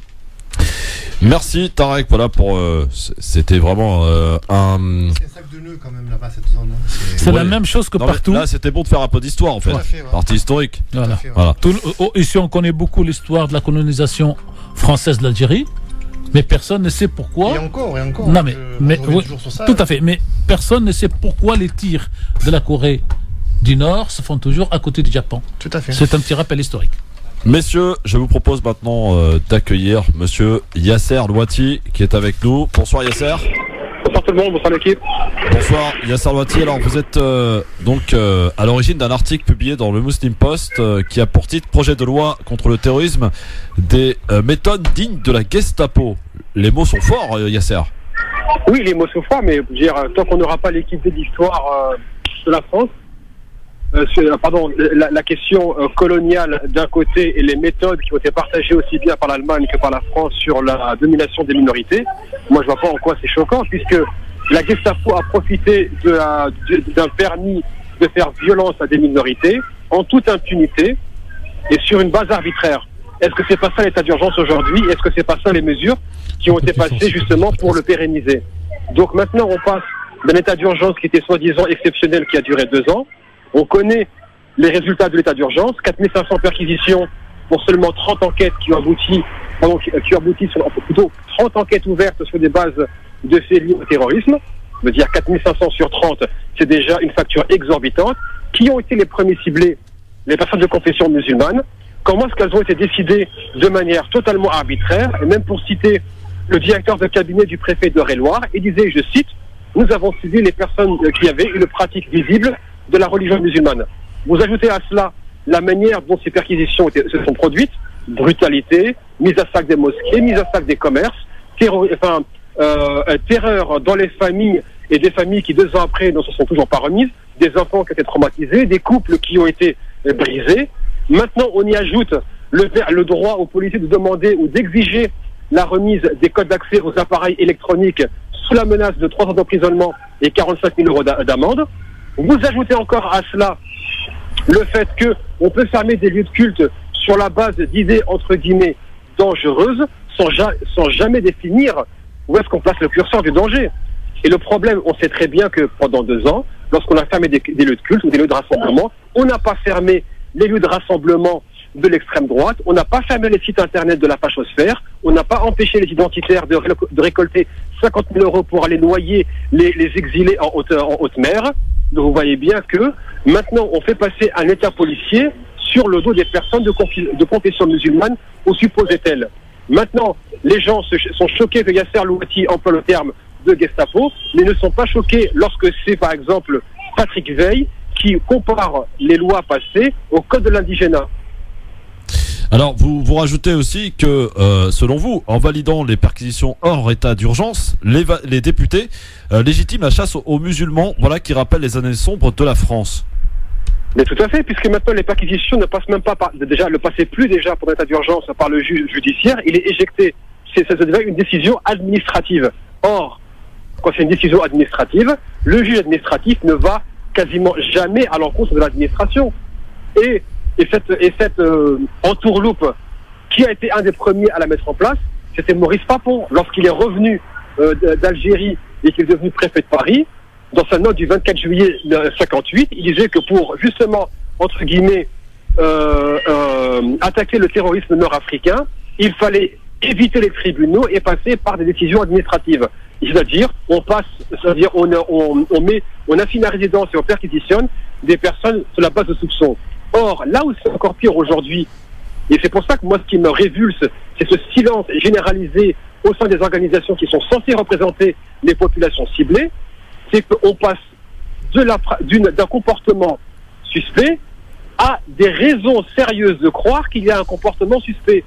Merci Tarek, voilà pour euh, c'était vraiment euh, un. C'est un sac de nœuds quand même là-bas cette zone. Hein. C'est, c'est ouais. la même chose que non, partout. Là, c'était bon de faire un peu d'histoire en fait, fait ouais. partie historique. Voilà. Fait, ouais. Voilà. Tout, oh, ici, on connaît beaucoup l'histoire de la colonisation française de l'Algérie, mais personne ne sait pourquoi. Et encore, et encore. Non mais, je, mais je oui, toujours sur ça, tout à fait. Mais personne ne sait pourquoi les tirs de la Corée du Nord se font toujours à côté du Japon. Tout à fait. C'est un petit rappel historique. Messieurs, je vous propose maintenant euh, d'accueillir monsieur Yasser Louati qui est avec nous. Bonsoir Yasser. Bonsoir tout le monde, bonsoir l'équipe. Bonsoir Yasser Louati. Alors vous êtes euh, donc euh, à l'origine d'un article publié dans le Muslim Post euh, qui a pour titre Projet de loi contre le terrorisme, des euh, méthodes dignes de la Gestapo. Les mots sont forts euh, Yasser. Oui, les mots sont forts, mais je veux dire, tant qu'on n'aura pas l'équité d'histoire euh, de la France, Euh, pardon, la, la question euh, coloniale d'un côté et les méthodes qui ont été partagées aussi bien par l'Allemagne que par la France sur la domination des minorités, moi je vois pas en quoi c'est choquant, puisque la Gestapo a profité de la, de, d'un permis de faire violence à des minorités en toute impunité et sur une base arbitraire. Est-ce que c'est pas ça l'état d'urgence aujourd'hui? Est-ce que c'est pas ça les mesures qui ont été passées justement pour le pérenniser? Donc maintenant on passe d'un état d'urgence qui était soi-disant exceptionnel qui a duré deux ans. On connaît les résultats de l'état d'urgence, quatre mille cinq cents perquisitions pour seulement trente enquêtes qui ont abouti, pardon, qui, qui ont abouti sur, plutôt trente enquêtes ouvertes sur des bases de faits liés au terrorisme. Je veux dire quatre mille cinq cents sur trente, c'est déjà une facture exorbitante. Qui ont été les premiers ciblés? Les personnes de confession musulmane. Comment est-ce qu'elles ont été décidées de manière totalement arbitraire? Et même pour citer le directeur de cabinet du préfet d'Eure-et-Loir, il disait, je cite, « Nous avons ciblé les personnes qui avaient une pratique visible de la religion musulmane. » Vous ajoutez à cela la manière dont ces perquisitions étaient, se sont produites, brutalité, mise à sac des mosquées, mise à sac des commerces, terror, enfin, euh, terreur dans les familles et des familles qui deux ans après ne se sont toujours pas remises, des enfants qui ont été traumatisés, des couples qui ont été brisés. Maintenant, on y ajoute le, le droit aux policiers de demander ou d'exiger la remise des codes d'accès aux appareils électroniques sous la menace de trois ans d'emprisonnement et quarante-cinq mille euros d'amende. Vous ajoutez encore à cela le fait que on peut fermer des lieux de culte sur la base d'idées entre guillemets dangereuses sans, ja sans jamais définir où est-ce qu'on place le curseur du danger. Et le problème, on sait très bien que pendant deux ans, lorsqu'on a fermé des, des lieux de culte ou des lieux de rassemblement, on n'a pas fermé les lieux de rassemblement de l'extrême droite, on n'a pas fermé les sites internet de la fachosphère, on n'a pas empêché les identitaires de, ré de récolter cinquante mille euros pour aller noyer les, les exilés en haute, en haute mer. Donc vous voyez bien que maintenant on fait passer un état policier sur le dos des personnes de, de confession musulmane, ou supposait-elle. Maintenant, les gens se, sont choqués que Yasser Louati emploie le terme de Gestapo, mais ne sont pas choqués lorsque c'est par exemple Patrick Veil qui compare les lois passées au code de l'indigénat. Alors, vous, vous rajoutez aussi que, euh, selon vous, en validant les perquisitions hors état d'urgence, les, les députés euh, légitiment la chasse aux, aux musulmans, voilà qui rappelle les années sombres de la France. Mais tout à fait, puisque maintenant les perquisitions ne passent même pas par, déjà, ne passaient plus déjà pour l'état d'urgence par le juge judiciaire, il est éjecté. C'est, ça devient une décision administrative. Or, quand c'est une décision administrative, le juge administratif ne va quasiment jamais à l'encontre de l'administration. Et, et cette, et cette euh, entourloupe, qui a été un des premiers à la mettre en place, c'était Maurice Papon. Lorsqu'il est revenu euh, d'Algérie et qu'il est devenu préfet de Paris, dans sa note du vingt-quatre juillet cinquante-huit, il disait que pour justement, entre guillemets, euh, euh, attaquer le terrorisme nord-africain, il fallait éviter les tribunaux et passer par des décisions administratives. C'est-à-dire, on passe, c'est-à-dire, on, on, on met, on affine la résidence et on perquisitionne des personnes sur la base de soupçons. Or, là où c'est encore pire aujourd'hui, et c'est pour ça que moi, ce qui me révulse, c'est ce silence généralisé au sein des organisations qui sont censées représenter les populations ciblées, c'est qu'on passe de la, d'une, d'un comportement suspect à des raisons sérieuses de croire qu'il y a un comportement suspect.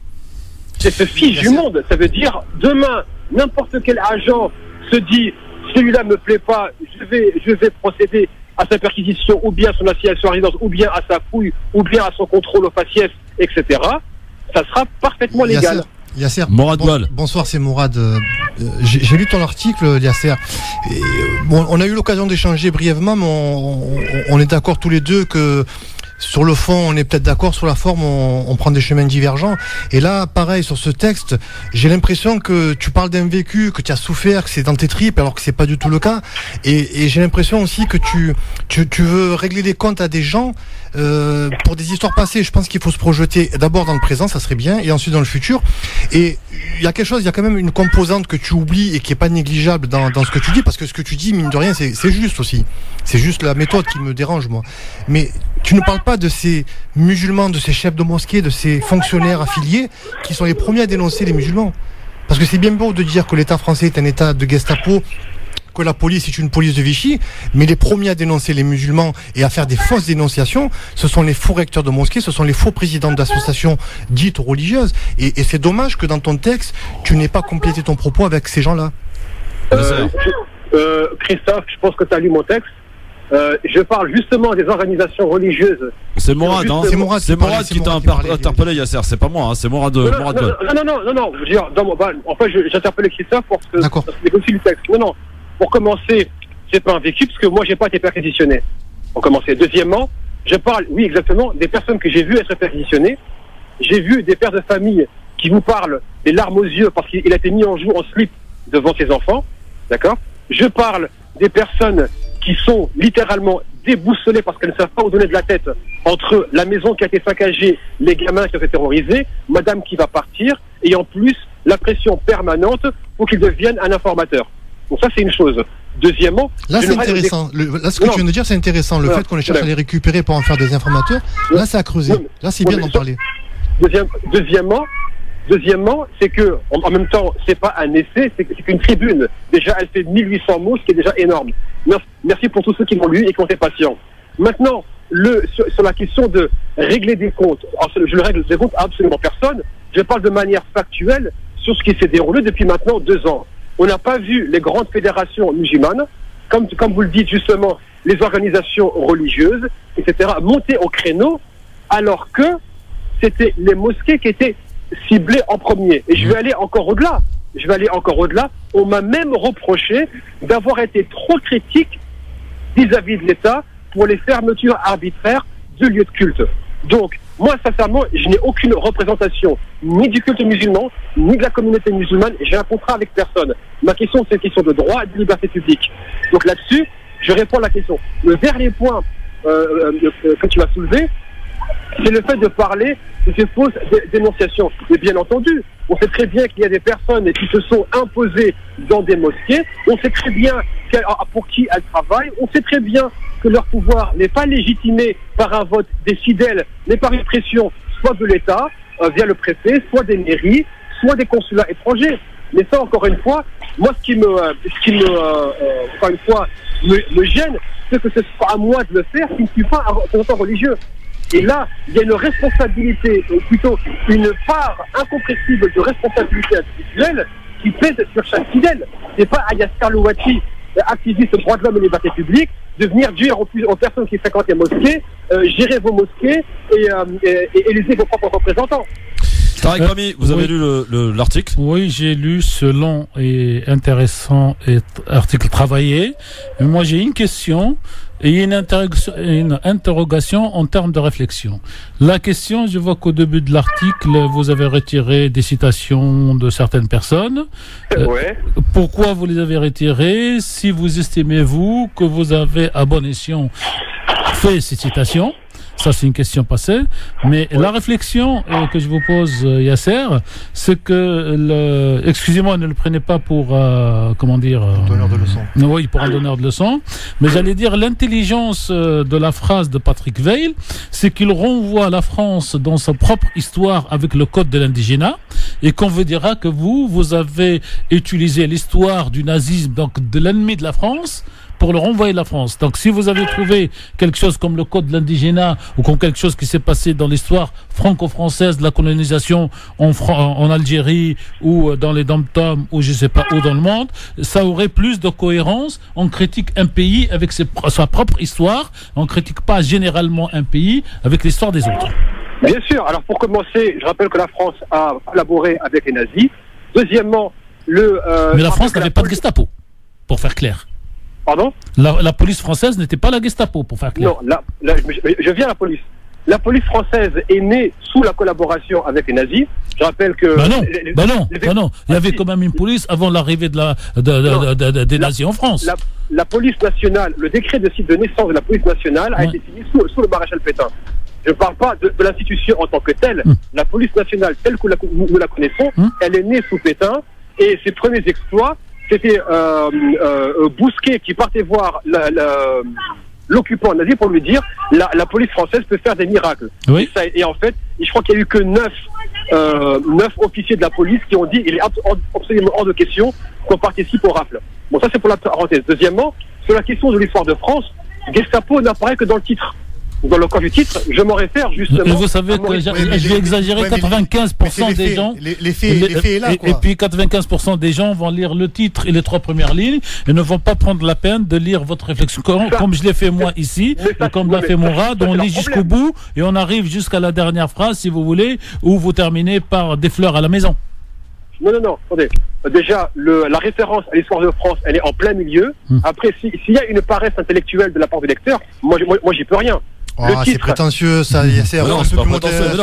C'est ce fiche du monde. Ça veut dire, demain, n'importe quel agent se dit, celui-là me plaît pas, je vais, je vais procéder à sa perquisition, ou bien à son assignation à résidence, ou bien à sa fouille, ou bien à son contrôle au faciès, et cetera. Ça sera parfaitement légal. Yasser, Yasser, Mourad bon, Wal. Bonsoir, c'est Mourad. Euh, j'ai, j'ai lu ton article, Yasser. Et, bon, on a eu l'occasion d'échanger brièvement, mais on, on, on est d'accord tous les deux que sur le fond, on est peut-être d'accord, sur la forme, on, on prend des chemins divergents. Et là, pareil, sur ce texte, j'ai l'impression que tu parles d'un vécu, que tu as souffert, que c'est dans tes tripes, alors que c'est pas du tout le cas. Et, et j'ai l'impression aussi que tu, tu, tu veux régler des comptes à des gens euh, pour des histoires passées. Je pense qu'il faut se projeter d'abord dans le présent, ça serait bien, et ensuite dans le futur. Et il y a quelque chose, il y a quand même une composante que tu oublies et qui est pas négligeable dans, dans ce que tu dis, parce que ce que tu dis, mine de rien, c'est, c'est juste aussi. C'est juste la méthode qui me dérange, moi. Mais tu ne parles pas de ces musulmans, de ces chefs de mosquée, de ces fonctionnaires affiliés qui sont les premiers à dénoncer les musulmans. Parce que c'est bien beau de dire que l'État français est un État de Gestapo, que la police est une police de Vichy, mais les premiers à dénoncer les musulmans et à faire des fausses dénonciations, ce sont les faux recteurs de mosquées, ce sont les faux présidents d'associations dites religieuses. Et, et c'est dommage que dans ton texte, tu n'aies pas complété ton propos avec ces gens-là. Euh, euh, Christophe, je pense que tu as lu mon texte. Euh, je parle justement des organisations religieuses. C'est Mourad, hein. C'est Mourad, c'est Mourad qui t'a interpellé, Yasser. C'est pas moi, hein. C'est Mourad. Non, Mourad non, non, non, non, non, non, je veux dire, dans mon, bah, en fait, je, j'interpelle Christophe parce que D'accord. c'est aussi le texte. Non, non. Pour commencer, c'est pas un vécu parce que moi, j'ai pas été perquisitionné. Pour commencer. Deuxièmement, je parle, oui, exactement, des personnes que j'ai vues être perquisitionnées. J'ai vu des pères de famille qui vous parlent des larmes aux yeux parce qu'il a été mis en joue en slip devant ses enfants. D'accord? Je parle des personnes qui sont littéralement déboussolées parce qu'elles ne savent pas où donner de la tête entre la maison qui a été saccagée, les gamins qui ont été terrorisés, madame qui va partir, et en plus, la pression permanente pour qu'il devienne un informateur. Donc ça, c'est une chose. Deuxièmement... Là, c'est intéressant. Des... Le, là, ce que non. tu viens de dire, c'est intéressant. Le non, fait qu'on les cherche non. à les récupérer pour en faire des informateurs, non. là, c'est à creuser. Non, là, c'est bien d'en parler. Deuxième, deuxièmement, Deuxièmement, c'est que, en, en même temps, c'est pas un essai, c'est, c'est qu'une tribune. Déjà, elle fait mille huit cents mots, ce qui est déjà énorme. Merci, merci pour tous ceux qui l'ont lu et qui ont été patients. Maintenant, le, sur, sur la question de régler des comptes, alors, je ne règle des comptes à absolument personne. Je parle de manière factuelle sur ce qui s'est déroulé depuis maintenant deux ans. On n'a pas vu les grandes fédérations musulmanes, comme, comme vous le dites justement, les organisations religieuses, et cetera, monter au créneau, alors que c'était les mosquées qui étaient ciblé en premier. Et je vais aller encore au-delà. Je vais aller encore au-delà. On m'a même reproché d'avoir été trop critique vis-à-vis de l'État pour les fermetures arbitraires de lieux de culte. Donc, moi, sincèrement, je n'ai aucune représentation ni du culte musulman, ni de la communauté musulmane. J'ai un contrat avec personne. Ma question, c'est une question de droit et de liberté publique. Donc là-dessus, je réponds à la question. Le dernier point euh, euh, que tu as soulevé, c'est le fait de parler de ces fausses dé- dénonciations. Et bien entendu, on sait très bien qu'il y a des personnes qui se sont imposées dans des mosquées. On sait très bien pour qui elles travaillent. On sait très bien que leur pouvoir n'est pas légitimé par un vote des fidèles, mais par une pression soit de l'État, euh, via le préfet, soit des mairies, soit des consulats étrangers. Mais ça, encore une fois, moi, ce qui me, euh, ce qui me, euh, euh, encore une fois, me, me gêne, c'est que ce soit à moi de le faire, qui ne suis pas un représentant religieux. Et là, il y a une responsabilité, ou plutôt une part incompressible de responsabilité individuelle qui pèse sur chaque fidèle. C'est pas Ayas Karlouati, activiste droit de l'homme et liberté publique, de venir dire aux, aux personnes qui fréquentent les mosquées, euh, gérez vos mosquées et, euh, et, et élisez vos propres représentants. Tariq Fahmy, vous avez oui. lu le, le, l'article? Oui, j'ai lu ce long et intéressant et article travaillé. Mais moi, j'ai une question et une, interrogation, une interrogation en termes de réflexion. La question, je vois qu'au début de l'article, vous avez retiré des citations de certaines personnes. Euh, Ouais. Pourquoi vous les avez retirées? Si vous estimez, vous, que vous avez à bon escient fait ces citations? Ça, c'est une question passée. Mais ouais. La réflexion euh, que je vous pose, euh, Yasser, c'est que, le... excusez-moi, ne le prenez pas pour, euh, comment dire... Euh... donneur de leçons. Oui, pour un donneur de leçons. Mais j'allais dire, l'intelligence euh, de la phrase de Patrick Veil, c'est qu'il renvoie la France dans sa propre histoire avec le code de l'indigénat, et qu'on vous dira que vous, vous avez utilisé l'histoire du nazisme, donc de l'ennemi de la France, pour le renvoyer de la France. Donc si vous avez trouvé quelque chose comme le code de l'indigénat ou comme quelque chose qui s'est passé dans l'histoire franco-française de la colonisation en, Fran- en Algérie ou dans les dom-toms ou je sais pas où dans le monde, ça aurait plus de cohérence. On critique un pays avec ses, sa propre histoire, on critique pas généralement un pays avec l'histoire des autres. Bien sûr. Alors pour commencer, je rappelle que la France a collaboré avec les nazis. Deuxièmement, le... Euh, Mais la France n'avait pas de Gestapo, pour faire clair. Pardon ? La, la police française n'était pas la Gestapo, pour faire clair. Non, la, la, je, je viens à la police. La police française est née sous la collaboration avec les nazis. Je rappelle que... Ben non, les, les, ben non, les, ben non. Il y avait quand même une police avant l'arrivée de la, de, de, non, de, de, de, des la, nazis en France. La, la police nationale, le décret de, de naissance de la police nationale a ouais. été signé sous, sous le maréchal Pétain. Je ne parle pas de, de l'institution en tant que telle. Hum. La police nationale, telle que la, nous, nous la connaissons, hum. elle est née sous Pétain et ses premiers exploits, c'était euh, euh, Bousquet qui partait voir la, la, l'occupant nazi pour lui dire la, la police française peut faire des miracles. Oui. Et, ça, et en fait, je crois qu'il n'y a eu que neuf, euh, neuf officiers de la police qui ont dit il est absolument hors de question qu'on participe au rafle. Bon, ça c'est pour la parenthèse. Deuxièmement, sur la question de l'histoire de France, Gestapo n'apparaît que dans le titre. Dans le corps du titre, je m'en réfère justement. Et vous savez que j'ai oui, exagéré ouais, quatre-vingt-quinze pour cent des gens. Les, les faits, les, les faits est là, quoi. Et, et puis quatre-vingt-quinze pour cent des gens vont lire le titre et les trois premières lignes et ne vont pas prendre la peine de lire votre réflexion. Comme, ça, comme je l'ai fait moi ici, ça, et comme l'a fait Mourad, on lit jusqu'au bout et on arrive jusqu'à la dernière phrase, si vous voulez, où vous terminez par des fleurs à la maison. Non, non, non, attendez. Déjà, le, la référence à l'histoire de France, elle est en plein milieu. Hum. Après, si, s'il y a une paresse intellectuelle de la part du lecteur, moi, moi, moi j'y peux rien. Oh, c'est prétentieux, ça, c'est un peu plus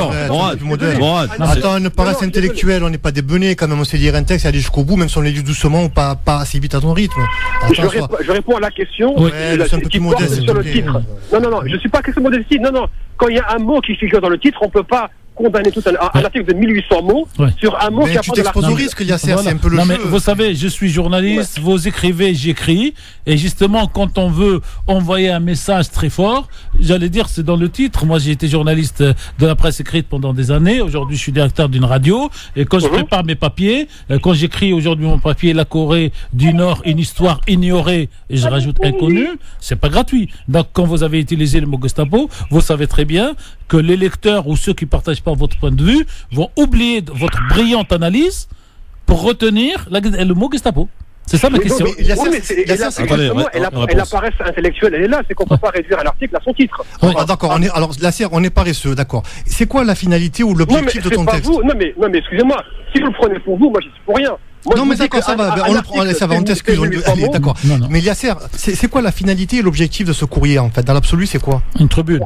moderne. Attends, une paresse intellectuelle, on n'est pas des benets quand même, on sait lire un texte et aller jusqu'au bout, même si on les lit doucement ou pas, pas assez vite à ton rythme. Attends, je, réponds, je réponds à la question ouais, la, c'est un peu plus modeste sur le titre. Non, non, non, je ne suis pas question modeste. Non, non, quand il y a un mot qui figure dans le titre, on ne peut pas condamner tout un, un article de mille huit cents mots ouais. sur un mot mais qui a tu t'exposes au risque, Yasser, voilà. C'est un peu le non, jeu. Mais vous savez, je suis journaliste, ouais. Vous écrivez, j'écris, et justement, quand on veut envoyer un message très fort, j'allais dire, c'est dans le titre. Moi, j'ai été journaliste de la presse écrite pendant des années. Aujourd'hui, je suis directeur d'une radio, et quand je mmh. prépare mes papiers, quand j'écris aujourd'hui mon papier, la Corée du Nord, une histoire ignorée, et je rajoute inconnue, c'est pas gratuit. Donc, quand vous avez utilisé le mot Gestapo, vous savez très bien que les lecteurs ou ceux qui partagent pas votre point de vue vont oublier votre brillante analyse pour retenir la, le mot Gestapo. C'est ça ma mais question. Non, mais, oui, mais c'est, la, attendez, et la, et la paresse intellectuelle, elle est là, c'est qu'on ne peut pas réduire un article à son titre. Oui. Ah, d'accord, on est, alors la serre, on est paresseux, d'accord. C'est quoi la finalité ou l'objectif de ton pas texte vous, non, mais, non mais excusez-moi, si vous le prenez pour vous, moi je suis pour rien. Moi, non mais d'accord, ça va, on le prend, ça va, on t'excuse, d'accord. Mais Yasser, c'est quoi la finalité et l'objectif de ce courrier en fait? Dans l'absolu, c'est quoi? Une tribune.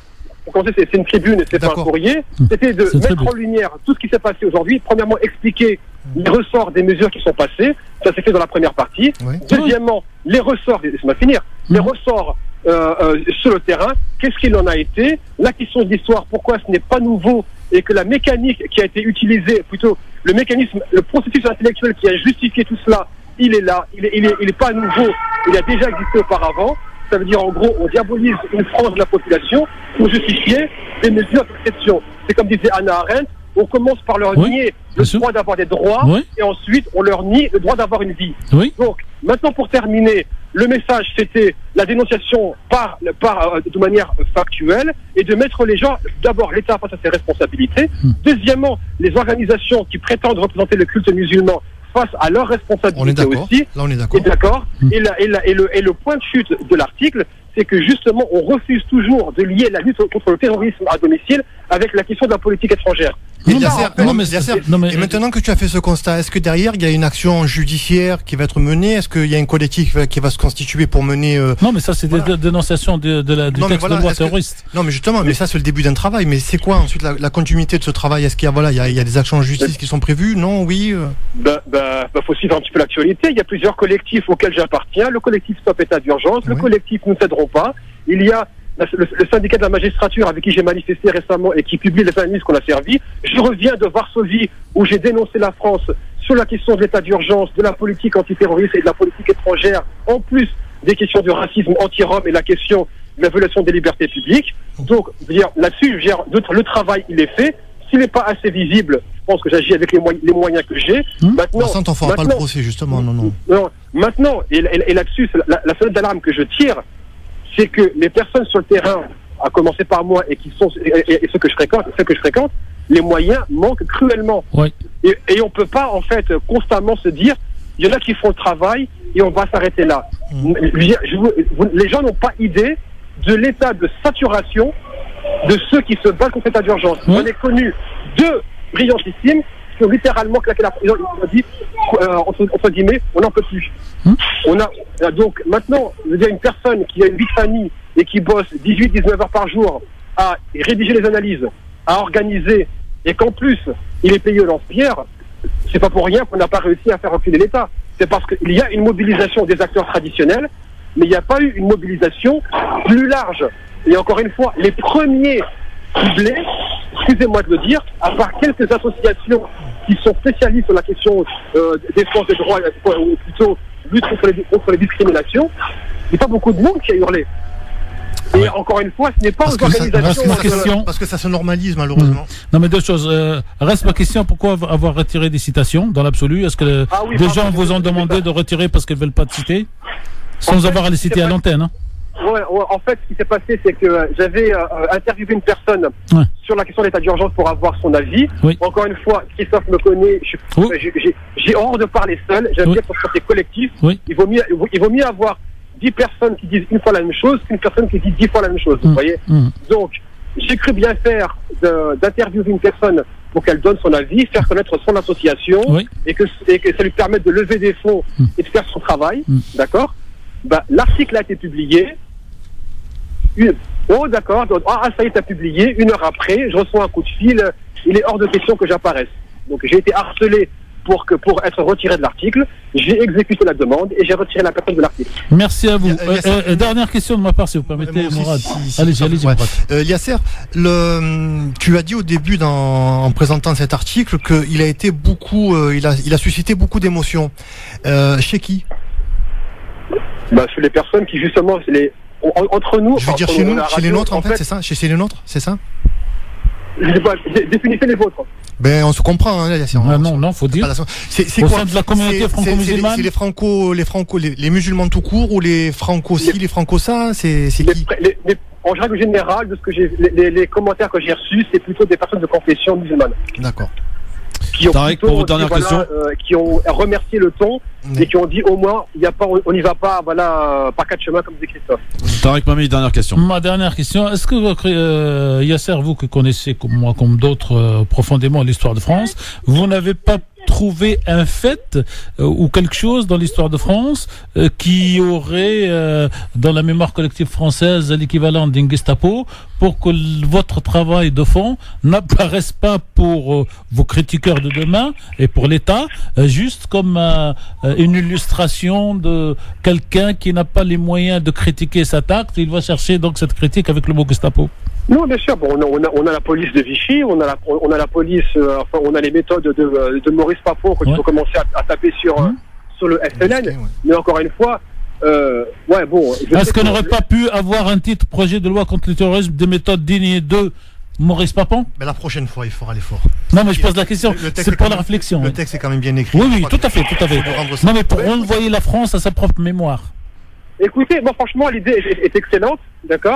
C'est une tribune et c'est pas un courrier. C'était de mettre tribune. en lumière tout ce qui s'est passé aujourd'hui. Premièrement, expliquer les ressorts des mesures qui sont passées. Ça s'est fait dans la première partie. Oui. Deuxièmement, les ressorts, laissez-moi finir, mmh. les ressorts euh, euh, sur le terrain. Qu'est-ce qu'il en a été? La question de l'histoire, pourquoi ce n'est pas nouveau et que la mécanique qui a été utilisée, plutôt le mécanisme, le processus intellectuel qui a justifié tout cela, il est là. Il est, il est, il est pas nouveau. Il a déjà existé auparavant. Ça veut dire, en gros, on diabolise une frange de la population pour justifier des mesures d'exception. C'est comme disait Hannah Arendt, on commence par leur oui, nier le droit d'avoir des droits, oui. et ensuite on leur nie le droit d'avoir une vie. Oui. Donc, maintenant pour terminer, le message c'était la dénonciation par, par, euh, de manière factuelle, et de mettre les gens, d'abord l'État face à ses responsabilités, hum. deuxièmement, les organisations qui prétendent représenter le culte musulman face à leurs responsabilités on est d'accord. aussi. Là, on est d'accord. Et d'accord. Mmh. Et, la, et, la, et, le, et le point de chute de l'article, c'est que justement, on refuse toujours de lier la lutte contre le terrorisme à domicile avec la question de la politique étrangère. Et, Non, Yasser, non, non, non, mais Yasser, c'est- non, mais- et maintenant que tu as fait ce constat, est-ce que derrière il y a une action judiciaire qui va être menée? Est-ce qu'il y a un collectif qui va, qui va se constituer pour mener euh... Non, mais ça, c'est Voilà. des dénonciations de, de la, du Non, mais texte voilà, de loi est-ce que- terroriste. Non, mais justement, mais ça c'est le début d'un travail. Mais c'est quoi ensuite la, la continuité de ce travail? Est-ce qu'il y a voilà, il y a, il y a des actions en justice qui sont prévues? Non, oui. Euh... Ben, ben, ben, faut suivre un petit peu l'actualité. Il y a plusieurs collectifs auxquels j'appartiens. Le collectif Stop État d'urgence, le Ouais. collectif Nous ne céderons pas. Il y a la- le, le syndicat de la magistrature avec qui j'ai manifesté récemment et qui publie les analyses qu'on a servi. Je reviens de Varsovie où j'ai dénoncé la France sur la question de l'état d'urgence, de la politique antiterroriste et de la politique étrangère, en plus des questions du racisme anti-Rome et la question de la violation des libertés publiques. Donc, je veux dire, là-dessus, je veux dire, le, le travail, il est fait. S'il n'est pas assez visible, je pense que j'agis avec les, moyens, les moyens que j'ai. Hum. Maintenant, Bah, ça, on t'en fera pas le maintenant- procès justement. Non, non. non, maintenant, et, et- et là-dessus, c'est la, la sonnette d'alarme que je tire, c'est que les personnes sur le terrain, à commencer par moi, et qui sont et, et- et ceux que je fréquente, ceux que je fréquente, les moyens manquent cruellement. Oui. Et, et on peut pas en fait constamment se dire, il y en a qui font le travail et on va s'arrêter là. Mmh. Je veux dire, je vous- vous- les gens n'ont pas idée de l'état de saturation de ceux qui se battent contre l'état d'urgence. Mmh. J'en ai connu deux brillantissimes qui ont littéralement claqué la ils ont, ils ont dit, euh, entre, entre guillemets, on n'en peut plus. Mmh. On a euh, donc maintenant, je veux dire, une personne qui a une vie de famille et qui bosse dix-huit à dix-neuf heures par jour à rédiger les analyses, à organiser, et qu'en plus il est payé au lance-pierre, c'est pas pour rien qu'on n'a pas réussi à faire reculer l'État. C'est parce qu'il y a une mobilisation des acteurs traditionnels, mais il n'y a pas eu une mobilisation plus large. Et encore une fois, les premiers ciblés, excusez-moi de le dire, à part quelques associations qui sont spécialistes sur la question euh, défense des droits, ou plutôt lutte contre les, contre les discriminations, il n'y a pas beaucoup de monde qui a hurlé. Et Ouais. encore une fois, ce n'est pas Parce aux que, ça, organisations... ma parce que ça- question. parce que ça se normalise malheureusement. Non, mais deux choses. Euh, reste ma question, pourquoi av- avoir retiré des citations dans l'absolu? Est-ce que Ah oui, des pardon, gens vous ont je- demandé de retirer parce qu'ils ne veulent pas te citer? Sans En fait, avoir à les citer c'est à pas- l'antenne, hein? Ouais, ouais, en fait, ce qui s'est passé, c'est que euh, j'avais euh, interviewé une personne Ouais. sur la question de l'état d'urgence pour avoir son avis. Oui. Encore une fois, Christophe me connaît, je suis- Oui. j'ai- j'ai j'ai horreur de parler seul, j'aime Oui. bien qu'on soit des collectifs. Oui. Il vaut mieux, il vaut mieux avoir dix personnes qui disent une fois la même chose qu'une personne qui dit dix fois la même chose, vous Mm. voyez. Mm. Donc, j'ai cru bien faire de- d'interviewer une personne pour qu'elle donne son avis, faire connaître son association, Oui. et, que, et que ça lui permette de lever des fonds Mm. et de faire son travail, Mm. d'accord. Bah, l'article a été publié. Une... Oh, d'accord. Donc, ah, ça y est, t'as publié. Une heure après, je reçois un coup de fil. Il est hors de question que j'apparaisse. Donc, j'ai été harcelé pour, que, pour être retiré de l'article. J'ai exécuté la demande et j'ai retiré la personne de l'article. Merci à vous. Il y a- il y a Euh, ça- euh, dernière question de ma part, si vous permettez, Moi aussi, Mourad. si- si- allez-y, si- allez-y, ouais. Mourad. Euh, Yasser, le, tu as dit au début dans, en présentant cet article qu'il a été beaucoup, euh, il a, il a suscité beaucoup d'émotions. Euh, chez qui? Bah, sur les personnes qui, justement, c'est les... en- entre nous. Je veux dire entre chez nous, nous, la chez les radio, nôtres en fait, c'est ça? Chez, chez les nôtres, c'est ça? Je sais pas, dé- définissez les vôtres. Ben on se comprend, hein, Yasser. Ah non, non, faut C'est dire. pas la- C'est c'est Au quoi? sein de la communauté C'est- c'est- franco-musulmane. C'est les franco, les franco, les, les musulmans tout court ou les franco-ci, les, franco-ça? C'est c'est Les- qui? les- les- en règle générale, de ce que j'ai, les, les- les commentaires que j'ai reçus, c'est plutôt des personnes de confession musulmane. D'accord. Qui ont Tarek, plutôt pour votre dit, dernière voilà, question. euh, qui ont remercié le ton et qui ont dit au moins, il y a pas, on n'y va pas, voilà, euh, par quatre chemins comme dit Christophe. Tarek Mami, dernière question. Ma dernière question, est-ce que euh, Yasser, vous qui connaissez comme moi, comme d'autres euh, profondément l'histoire de France, vous n'avez pas trouvé un fait euh, ou quelque chose dans l'histoire de France euh, qui aurait euh, dans la mémoire collective française l'équivalent d'une Gestapo pour que l- votre travail de fond n'apparaisse pas pour euh, vos critiqueurs de demain et pour l'État euh, juste comme euh, euh, une illustration de quelqu'un qui n'a pas les moyens de critiquer cet acte, il va chercher donc cette critique avec le mot Gestapo. Non, bien sûr. Bon, on, a, on, a, on a la police de Vichy, on a la, on a la police, euh, enfin, on a les méthodes de, de Maurice Papon quand Ouais. il faut commencer à, à taper sur, euh, Mmh. sur le F L N. Ouais. Mais encore une fois, euh, ouais, bon. je Est-ce sais qu'on que- n'aurait pas pu avoir un titre projet de loi contre le terrorisme des méthodes dignes de Maurice Papon? Mais la prochaine fois, il fera l'effort. Non, mais je pose la question. Le- le texte C'est est pour quand la même- réflexion. Le oui. texte est quand même bien écrit. Oui, Je oui, crois tout à fait, tout à fait. faut lui rendre ça. Non, mais pour renvoyer la France à sa propre mémoire. Écoutez, moi franchement, l'idée est, est excellente, d'accord.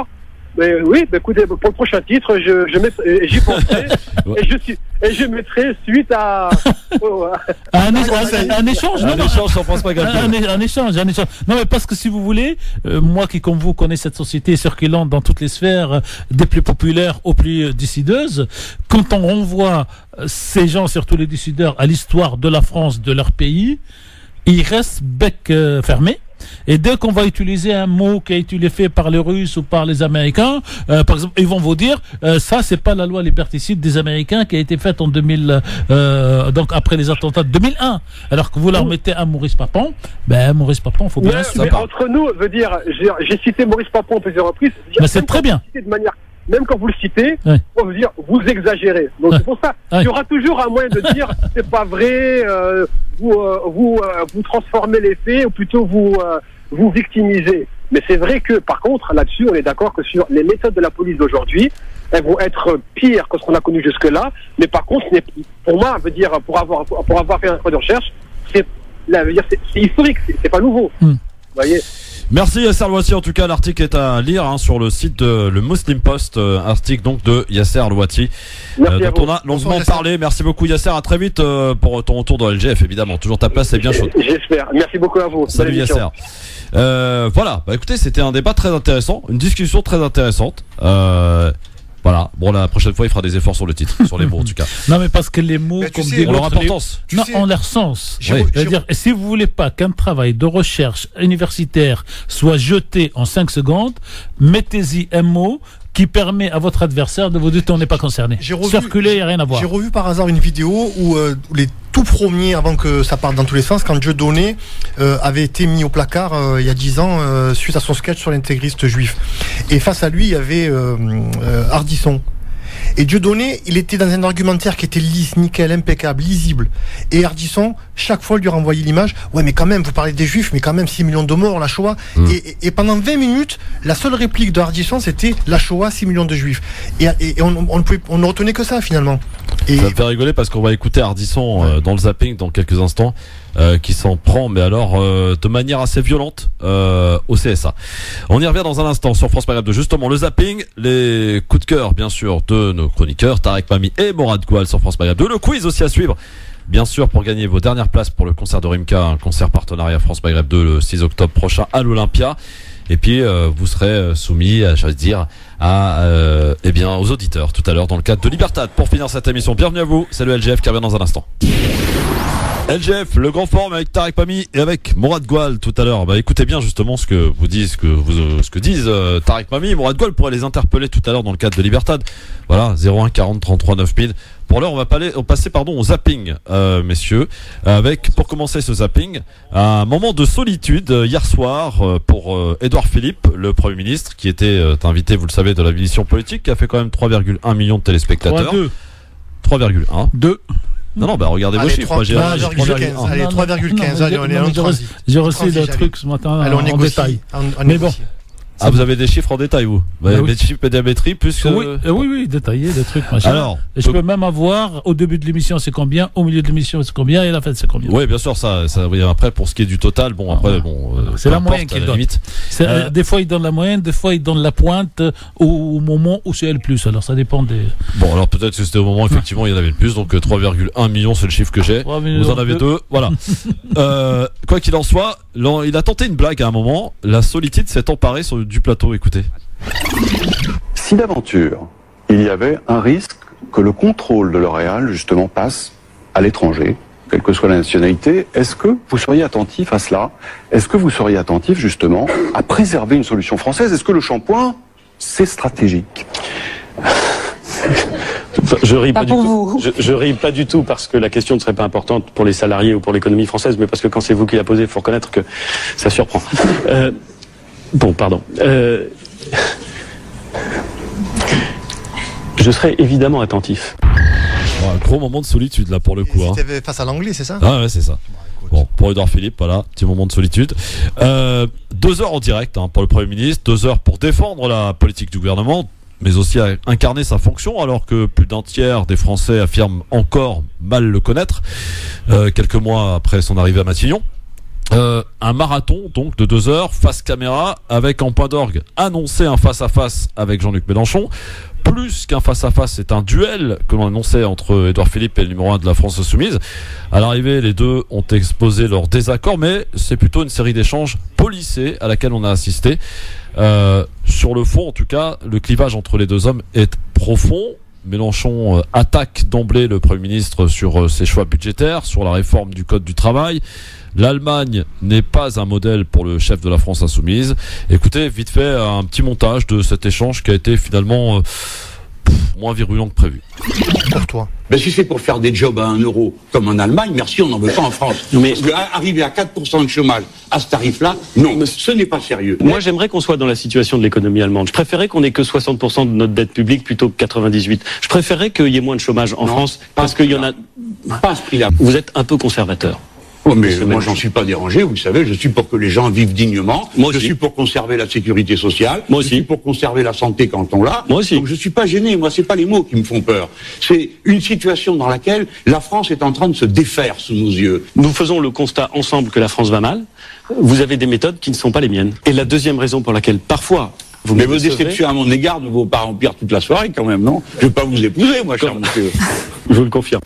Mais oui, bah, écoutez, pour le prochain titre, je, je mettrai, j'y penserai et je suis et je mettrai suite à, oh, à un, un, un échange, un non, échange sur France Maghreb. un, un, un échange, un échange. Non, mais parce que si vous voulez, euh, moi qui comme vous connais cette société circulant dans toutes les sphères, euh, des plus populaires aux plus euh, décideuses, quand on renvoie euh, ces gens, surtout les décideurs, à l'histoire de la France, de leur pays, ils restent bec euh, fermé. Et dès qu'on va utiliser un mot qui a été fait par les Russes ou par les Américains, euh, par exemple, ils vont vous dire euh, ça, c'est pas la loi liberticide des Américains qui a été faite en deux mille, euh, donc après les attentats de deux mille un. Alors que vous la remettez à Maurice Papon, ben Maurice Papon, faut bien ouais, assumer. Mais entre nous, veut dire, j'ai, j'ai cité Maurice Papon à plusieurs reprises. Mais c'est très bien. De manière, même quand vous le citez, ouais. on veut dire vous exagérez. Donc ouais. c'est pour ça. Ouais. Il y aura toujours un moyen de dire c'est pas vrai. Euh, vous euh, vous euh, vous transformez les faits ou plutôt vous euh, vous victimisez. Mais c'est vrai que, par contre, là-dessus, on est d'accord que sur les méthodes de la police d'aujourd'hui, elles vont être pires que ce qu'on a connu jusque-là. Mais par contre, ce n'est, pour moi, veut dire, pour avoir, pour avoir fait un travail de recherche, c'est, là, veut dire, c'est, c'est historique, c'est, c'est pas nouveau. Mm. Vous voyez? Merci Yasser Louati. En tout cas, l'article est à lire hein, sur le site de le Muslim Post, euh, article donc de Yasser Louati, euh, dont on a longuement parlé. Merci beaucoup Yasser. À très vite euh, pour ton retour dans L G F. Évidemment, toujours ta place, c'est bien chaud. J'espère. Merci beaucoup à vous. Salut Yasser. Euh, voilà. Bah écoutez, c'était un débat très intéressant, une discussion très intéressante. Euh, Voilà. Bon, la prochaine fois, il fera des efforts sur le titre, sur les mots en tout cas. Non, mais parce que les mots, mais comme sais, dit ont leur l'autre, importance. les... non, sais, ont leur sens. J'ai Oui. re- Je veux dire, si vous voulez pas qu'un travail de recherche universitaire soit jeté en cinq secondes, mettez-y un mot qui permet à votre adversaire de vous dire qu'on n'est pas concerné. J'ai revu, Circuler, il n'y a rien à voir. J'ai revu par hasard une vidéo où, euh, où les tout premiers, avant que ça parte dans tous les sens, quand Dieudonné euh, avait été mis au placard euh, il y a dix ans euh, suite à son sketch sur l'intégriste juif. Et face à lui, il y avait euh, euh, Ardisson. Et Dieudonné, il était dans un argumentaire qui était lisse, nickel, impeccable, lisible. Et Ardisson, chaque fois, lui renvoyait l'image. Ouais, mais quand même, vous parlez des Juifs, mais quand même six millions de morts, la Shoah. Mmh. Et, et, et pendant vingt minutes, la seule réplique de Ardisson, c'était la Shoah, six millions de Juifs. Et, et, et on, on, ne pouvait, on ne retenait que ça, finalement. Et... Ça me fait rigoler parce qu'on va écouter Ardisson euh, dans le zapping dans quelques instants. Euh, qui s'en prend, mais alors euh, de manière assez violente euh, au C S A. On y revient dans un instant sur France Maghreb de justement le zapping, les coups de cœur bien sûr de nos chroniqueurs Tarek Mami et Morad Goual sur France Maghreb deux, le quiz aussi à suivre bien sûr pour gagner vos dernières places pour le concert de Rimka, un concert partenariat France Maghreb deux le six octobre prochain à l'Olympia. Et puis euh, vous serez soumis, à, j'allais dire, à euh, eh bien aux auditeurs tout à l'heure dans le cadre de Libertad. Pour finir cette émission, bienvenue à vous, c'est le L G F qui revient dans un instant. L G F, le grand forme avec Tarek Mami et avec Morad Goual tout à l'heure. Bah écoutez bien justement ce que vous disent, ce que vous, euh, ce que disent euh, Tarek Mami, Morad Goual pourrait les interpeller tout à l'heure dans le cadre de Libertad. Voilà, zéro un quarante trente-trois neuf mille. Pour l'heure, on va parler, on passer pardon au zapping, euh, messieurs, avec pour commencer ce zapping, un moment de solitude euh, hier soir euh, pour euh, Édouard Philippe, le Premier ministre, qui était euh, invité, vous le savez, de la émission politique, qui a fait quand même trois virgule un millions de téléspectateurs. trois virgule un. deux. Non, non, bah regardez vos chiffres. Moi, j'ai trois virgule quinze. Allez, trois virgule quinze. Allez, on est en transit. J'ai reçu le truc ce matin allez, on en négocie, détail. On, on Mais bon. Ah, vous avez des chiffres en détail, vous? Vous avez bah oui. des chiffres pédiamétrie plus que... Oui, euh, oui, oui, détaillé, des trucs, machin. Alors, et je peux même avoir, au début de l'émission, c'est combien, au milieu de l'émission, c'est combien, et à la fin, c'est combien. Oui, bien sûr, ça, ça, oui, après, pour ce qui est du total, bon, après, ah, bon, euh, c'est la moyenne qu'il donne. C'est, euh, des fois, il donne la moyenne, des fois, il donne la pointe au, au moment où c'est le plus. Alors, ça dépend des. Bon, alors peut-être que c'était au moment, effectivement, il y en avait le plus, donc trois virgule un millions, c'est le chiffre que j'ai. Vous en avez deux, deux voilà. euh, quoi qu'il en soit, il a tenté une blague à un moment, la solitude s'est emparée sur, du plateau, écoutez. Si d'aventure, il y avait un risque que le contrôle de L'Oréal, justement, passe à l'étranger, quelle que soit la nationalité, est-ce que vous seriez attentif à cela? Est-ce que vous seriez attentif, justement, à préserver une solution française? Est-ce que le shampoing, c'est stratégique? Je ris pas, pas du tout. Je, je ris pas du tout parce que la question ne serait pas importante pour les salariés ou pour l'économie française, mais parce que quand c'est vous qui la posez, il faut reconnaître que ça surprend. Euh, bon, pardon. Euh, je serais évidemment attentif. Bon, un gros moment de solitude là pour le coup. C'était hein. face à l'anglais, c'est ça? Ah ouais, c'est ça. Bon, pour Édouard Philippe, voilà, petit moment de solitude. Euh, deux heures en direct hein, pour le Premier ministre, deux heures pour défendre la politique du gouvernement, mais aussi à incarner sa fonction, alors que plus d'un tiers des Français affirment encore mal le connaître, euh, quelques mois après son arrivée à Matignon. Euh, un marathon donc de deux heures face caméra avec en point d'orgue annoncé un face à face avec Jean-Luc Mélenchon. Plus qu'un face à face, c'est un duel que l'on annonçait entre Édouard Philippe et le numéro un de la France Insoumise. À l'arrivée, les deux ont exposé leur désaccord, mais c'est plutôt une série d'échanges policés à laquelle on a assisté. Euh, sur le fond, en tout cas, le clivage entre les deux hommes est profond. Mélenchon euh, attaque d'emblée le Premier ministre sur euh, ses choix budgétaires, sur la réforme du Code du travail. L'Allemagne n'est pas un modèle pour le chef de la France Insoumise. Écoutez, vite fait, un petit montage de cet échange qui a été finalement euh, pff, moins virulent que prévu. Pour toi. Ben, si c'est pour faire des jobs à un euro comme en Allemagne, merci, on n'en veut pas en France. Mais parce qu'arriver à quatre pour cent de chômage à ce tarif-là, non, mais ce n'est pas sérieux. Moi, j'aimerais qu'on soit dans la situation de l'économie allemande. Je préférais qu'on ait que soixante pour cent de notre dette publique plutôt que quatre-vingt-dix-huit. Je préférais qu'il y ait moins de chômage en non, France parce qu'il y en a. Pas à ce prix-là. Vous êtes un peu conservateur. Oh, mais moi, j'en suis pas dérangé, vous le savez, je suis pour que les gens vivent dignement. Moi je aussi. suis pour conserver la sécurité sociale. Moi aussi. Je suis pour conserver la santé quand on l'a. Moi aussi. Donc je suis pas gêné, moi, c'est pas les mots qui me font peur. C'est une situation dans laquelle la France est en train de se défaire sous nos yeux. Nous faisons le constat ensemble que la France va mal. Vous avez des méthodes qui ne sont pas les miennes. Et la deuxième raison pour laquelle, parfois, vous mais vos déceptions à mon égard ne vaut pas remplir toute la soirée quand même, non? Je vais pas vous épouser, moi, cher monsieur. Je vous le confirme.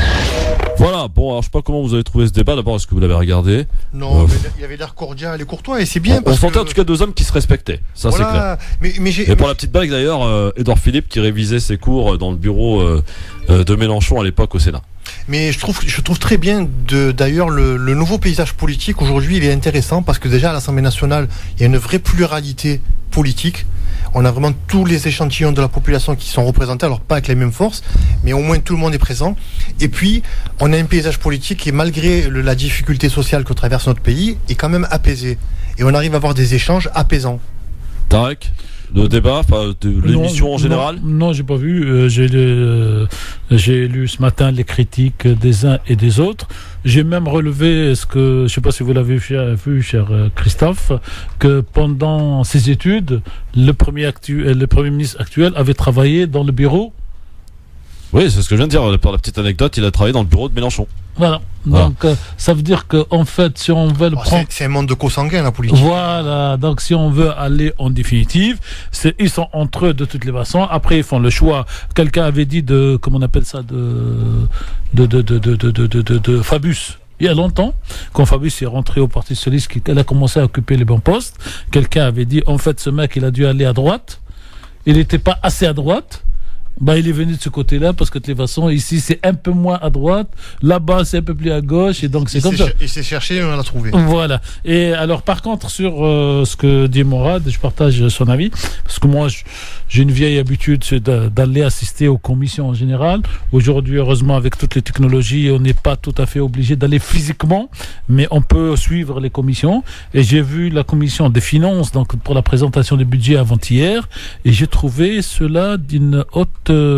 Voilà, bon, alors je sais pas comment vous avez trouvé ce débat. D'abord, est-ce que vous l'avez regardé? Non, euh, mais il y avait l'air cordial et courtois, et c'est bien. On, parce on sentait que... en tout cas deux hommes qui se respectaient, ça voilà, c'est clair. Mais, mais j'ai... Et pour la petite blague d'ailleurs, euh, Édouard Philippe qui révisait ses cours dans le bureau euh, euh, de Mélenchon à l'époque au Sénat. Mais je trouve, je trouve très bien, de, d'ailleurs, le, le nouveau paysage politique aujourd'hui, il est intéressant parce que déjà à l'Assemblée nationale, il y a une vraie pluralité politique. On a vraiment tous les échantillons de la population qui sont représentés, alors pas avec les mêmes forces, mais au moins tout le monde est présent. Et puis, on a un paysage politique qui, malgré le, la difficulté sociale que traverse notre pays, est quand même apaisé. Et on arrive à avoir des échanges apaisants. Tarek, le débat, enfin, de l'émission non, en général? Non, non j'ai pas vu. Euh, j'ai, euh, j'ai lu ce matin les critiques des uns et des autres. J'ai même relevé ce que, je sais pas si vous l'avez vu, cher Christophe, que pendant ses études, le premier, actu, le premier ministre actuel avait travaillé dans le bureau. Oui, c'est ce que je viens de dire. Pour la petite anecdote, il a travaillé dans le bureau de Mélenchon. Voilà. Voilà. Donc, euh, ça veut dire qu'en fait, si on veut le Oh, prendre. c'est, c'est un monde de consanguin, la politique. Voilà. Donc, si on veut aller en définitive, c'est, ils sont entre eux de toutes les façons. Après, ils font le choix. Quelqu'un avait dit de, comment on appelle ça, de, de, de, de, de, de, de, de, de, de Fabius. Il y a longtemps, quand Fabius est rentré au Parti Socialiste, qu'il a commencé à occuper les bons postes, quelqu'un avait dit, en fait, ce mec, il a dû aller à droite. Il n'était pas assez à droite. Bah, il est venu de ce côté-là parce que de toute façon, ici, c'est un peu moins à droite. Là-bas, c'est un peu plus à gauche. Et donc, c'est il comme s'est, ça. Il s'est cherché et on l'a trouvé. Voilà. Et alors, par contre, sur euh, ce que dit Mourad, je partage son avis. Parce que moi, je, j'ai une vieille habitude c'est d'aller assister aux commissions en général. Aujourd'hui, heureusement, avec toutes les technologies, on n'est pas tout à fait obligé d'aller physiquement, mais on peut suivre les commissions. Et j'ai vu la commission des finances, donc pour la présentation du budget avant-hier, et j'ai trouvé cela d'une haute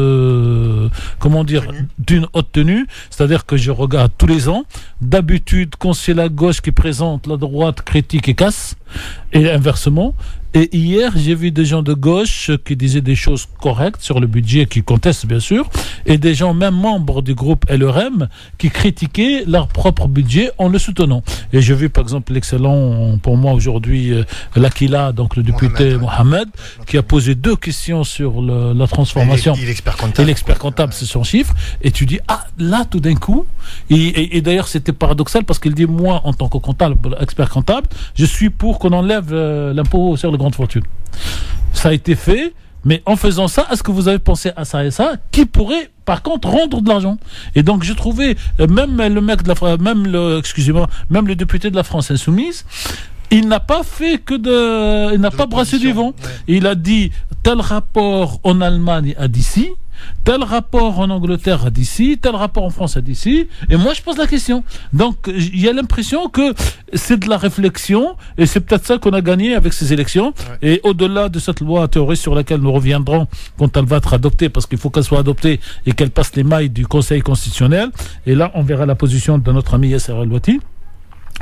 Euh, comment dire, d'une haute tenue, c'est-à-dire que je regarde tous les ans. D'habitude, quand c'est la gauche qui présente, la droite critique et casse, et inversement. Et hier, j'ai vu des gens de gauche qui disaient des choses correctes sur le budget, qui contestent bien sûr, et des gens, même membres du groupe L R M, qui critiquaient leur propre budget en le soutenant. Et j'ai vu par exemple l'excellent, pour moi aujourd'hui, euh, L'Aquila, donc le député Mohamed, Mohamed, qui a posé deux questions sur le, la transformation. Il est expert comptable. Et l'expert comptable, c'est son chiffre. Et tu dis, ah, là, tout d'un coup, et, et, et d'ailleurs, c'était paradoxal parce qu'il dit, moi, en tant que comptable, expert comptable, je suis pour qu'on enlève euh, l'impôt sur les grandes fortunes. Ça a été fait, mais en faisant ça, est-ce que vous avez pensé à ça et ça, qui pourrait, par contre, rendre de l'argent? Et donc, j'ai trouvé, euh, même le mec de la, même le, excusez-moi, même le député de la France Insoumise, il n'a pas fait que de, il n'a pas brassé du vent. Ouais. Il a dit, tel rapport en Allemagne a dit ci, tel rapport en Angleterre a dit ci, tel rapport en France a dit ci, et moi je pose la question. Donc il y a l'impression que c'est de la réflexion, et c'est peut-être ça qu'on a gagné avec ces élections. Ouais. Et au-delà de cette loi théorique sur laquelle nous reviendrons quand elle va être adoptée, parce qu'il faut qu'elle soit adoptée et qu'elle passe les mailles du Conseil constitutionnel, et là on verra la position de notre ami Yasser El-Ouati.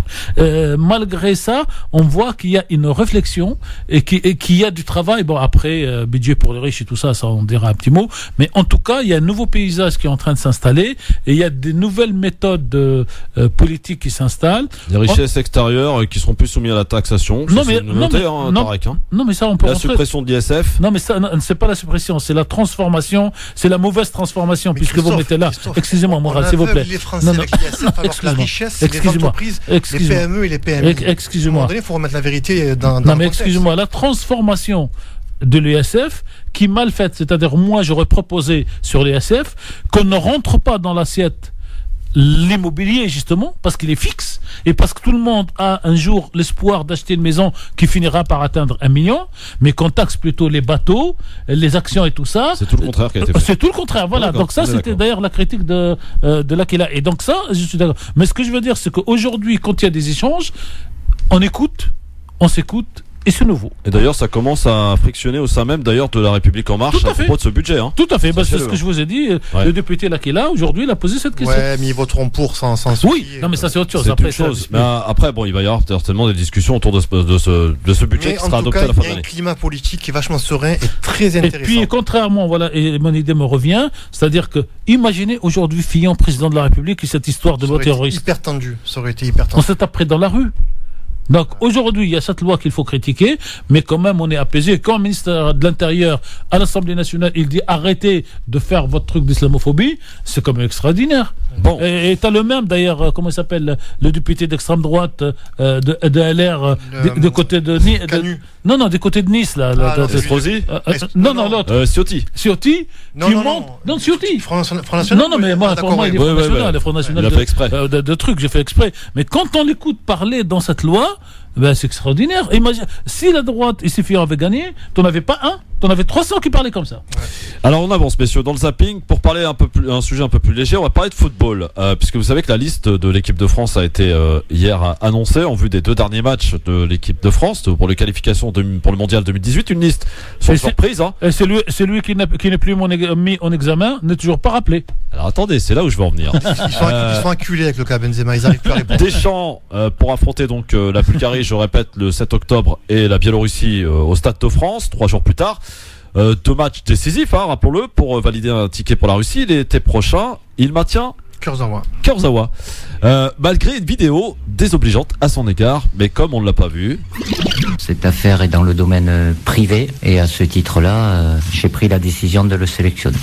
Euh, malgré ça, on voit qu'il y a une réflexion et qu'il y a du travail. Bon, après, euh, budget pour les riches et tout ça, ça on dira un petit mot. Mais en tout cas, il y a un nouveau paysage qui est en train de s'installer et il y a des nouvelles méthodes euh, politiques qui s'installent. Des richesses on... extérieures euh, qui seront plus soumises à la taxation. Non, mais, non, mais, hein, non, Tarek, hein. non, mais ça, on peut La rentrer... suppression de l'I S F. Non, mais ça, c'est pas la suppression, c'est la transformation, c'est la mauvaise transformation, mais puisque vous mettez là. Excusez-moi, Mourad, s'il vous plaît. Les Français non, non. Avec l'I S F, alors que la richesse, c'est les entreprises, les P M E et les P M I. Excusez-moi. À un moment donné, il faut remettre la vérité dans, dans non, mais excusez-moi, la transformation de l'I S F qui est mal faite, c'est-à-dire moi j'aurais proposé sur l'I S F qu'on ne rentre pas dans l'assiette l'immobilier justement parce qu'il est fixe et parce que tout le monde a un jour l'espoir d'acheter une maison qui finira par atteindre un million, mais qu'on taxe plutôt les bateaux, les actions et tout ça. C'est tout le contraire qui a été fait. C'est tout le contraire, voilà. Donc ça c'était d'ailleurs la critique de, euh, de l'Aquila. Et donc ça, je suis d'accord. Mais ce que je veux dire, c'est qu'aujourd'hui, quand il y a des échanges, on écoute, on s'écoute. Et c'est nouveau. Et d'ailleurs, ça commence à frictionner au sein même d'ailleurs de la République en marche à, à propos de ce budget. Hein. Tout à fait. Bah, c'est ce que je vous ai dit. Ouais. Le député là qui est là aujourd'hui, il a posé cette question. Ouais, mais ils voteront pour sans sans souci. Oui. Non, mais ça c'est autre chose. C'est après, une chose. Mais après, bon, il va y avoir certainement des discussions autour de ce de ce, de ce budget mais qui sera adopté cas, à la fin de l'année. Il y a un climat politique qui est vachement serein et très intéressant. Et puis, contrairement, voilà, et mon idée me revient, c'est-à-dire que imaginez aujourd'hui Fillon président de la République et cette histoire de loi terroriste. Hyper tendu. Ça aurait été hyper tendu. On se taperait dans la rue. Donc aujourd'hui, il y a cette loi qu'il faut critiquer, mais quand même on est apaisé. Quand le ministre de l'Intérieur à l'Assemblée nationale, il dit arrêtez de faire votre truc d'islamophobie, c'est quand même extraordinaire. Bon. Et tu as le même d'ailleurs, comment il s'appelle, le député d'extrême droite euh, de, de L R, le, de, de côté de Nice. Non, non, du côté de Nice, là. Ah, là Estrosi euh, euh, Non, non, l'autre. Euh, Ciotti. Ciotti, non, qui non, monte. Non, non Ciotti. Front National. Non, non, mais moi, pour moi, il est Front National. Le Front National. Il a fait exprès. De, de, de trucs, j'ai fait exprès. Mais quand on l'écoute parler dans cette loi, ben, c'est extraordinaire. Imagine, si la droite et Fillon avaient gagné, t'en avais pas un, t'en avais trois cents qui parlaient comme ça. Ouais. Alors on avance, messieurs, dans le zapping pour parler un peu plus, un sujet un peu plus léger. On va parler de football, euh, puisque vous savez que la liste de l'équipe de France a été euh, hier annoncée en vue des deux derniers matchs de l'équipe de France pour les qualifications de, pour le mondial deux mille dix-huit. Une liste sans surprise. Hein. Et c'est lui, c'est lui qui n'est plus mis en examen, n'est toujours pas rappelé. Alors attendez, c'est là où je veux en venir. Ils sont, euh, ils sont acculés avec le cas Benzema, ils arrivent plus à répondre. Deschamps euh, pour affronter donc euh, la Bulgarie, je répète, le sept octobre et la Biélorussie euh, au Stade de France, trois jours plus tard. Euh, deux matchs décisifs, hein, rappelons-le, pour euh, valider un ticket pour la Russie. L'été prochain, il maintient Kurzawa. Kurzawa. Euh, malgré une vidéo désobligeante à son égard, mais comme on ne l'a pas vu. Cette affaire est dans le domaine euh, privé et à ce titre-là, euh, j'ai pris la décision de le sélectionner.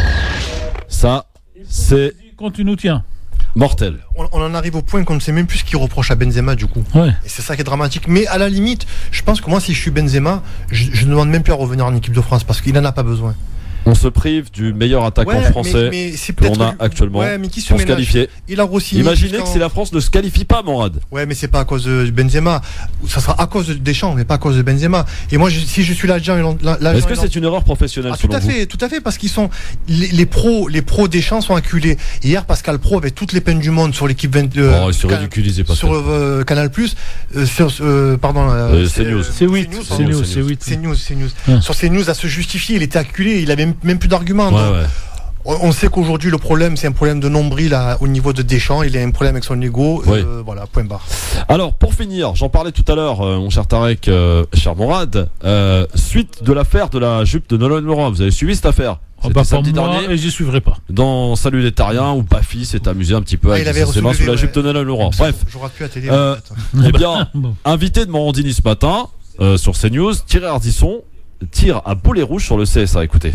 Ça, c'est... Quand tu nous tiens. Mortel. On, on en arrive au point qu'on ne sait même plus ce qu'il reproche à Benzema du coup. Ouais. Et c'est ça qui est dramatique. Mais à la limite, je pense que moi, si je suis Benzema, je, je ne demande même plus à revenir en équipe de France parce qu'il n'en a pas besoin. On se prive du meilleur attaquant ouais, français mais, mais qu'on a actuellement ouais, mais qui se pour se qualifier. Il a Rossini. Imaginez que si la France ne se qualifie pas, Morad. Ouais, mais c'est pas à cause de Benzema. Ça sera à cause de Deschamps, mais pas à cause de Benzema. Et moi, je, si je suis l'agent, est-ce que c'est une erreur professionnelle? Ah, tout à fait, vous tout à fait, parce qu'ils sont les, les pros, les pros Deschamps sont acculés. Hier, Pascal Pro avait toutes les peines du monde sur l'équipe vingt-deux. Oh, il se ridiculisait pas sur euh, Canal Plus, euh, sur euh, pardon. Euh, c'est News. C'est huit. C'est News. C'est huit. C'est News. C'est News. Ouais. Sur CNews à se justifier, il était acculé. Il avait même, même plus d'arguments. Ouais, ouais. On sait qu'aujourd'hui le problème c'est un problème de nombril à, au niveau de Deschamps, il a un problème avec son ego, oui. euh, voilà, point barre. Alors pour finir, j'en parlais tout à l'heure, euh, mon cher Tarek, euh, cher Morad, euh, suite de l'affaire de la jupe de Nolan Laurent, vous avez suivi cette affaire? Oh bah samedi dernier, et j'y suivrai pas. Dans Salut les Tariens, où Bafi s'est amusé un petit peu ah, avec ses mains sous la ouais. jupe de Nolan Laurent. Bref, j'aurais pu à télé. Euh, eh bien, invité de Morandini ce matin euh, sur CNews, Thierry Ardisson tire à boulet rouge sur le C S A. Écoutez.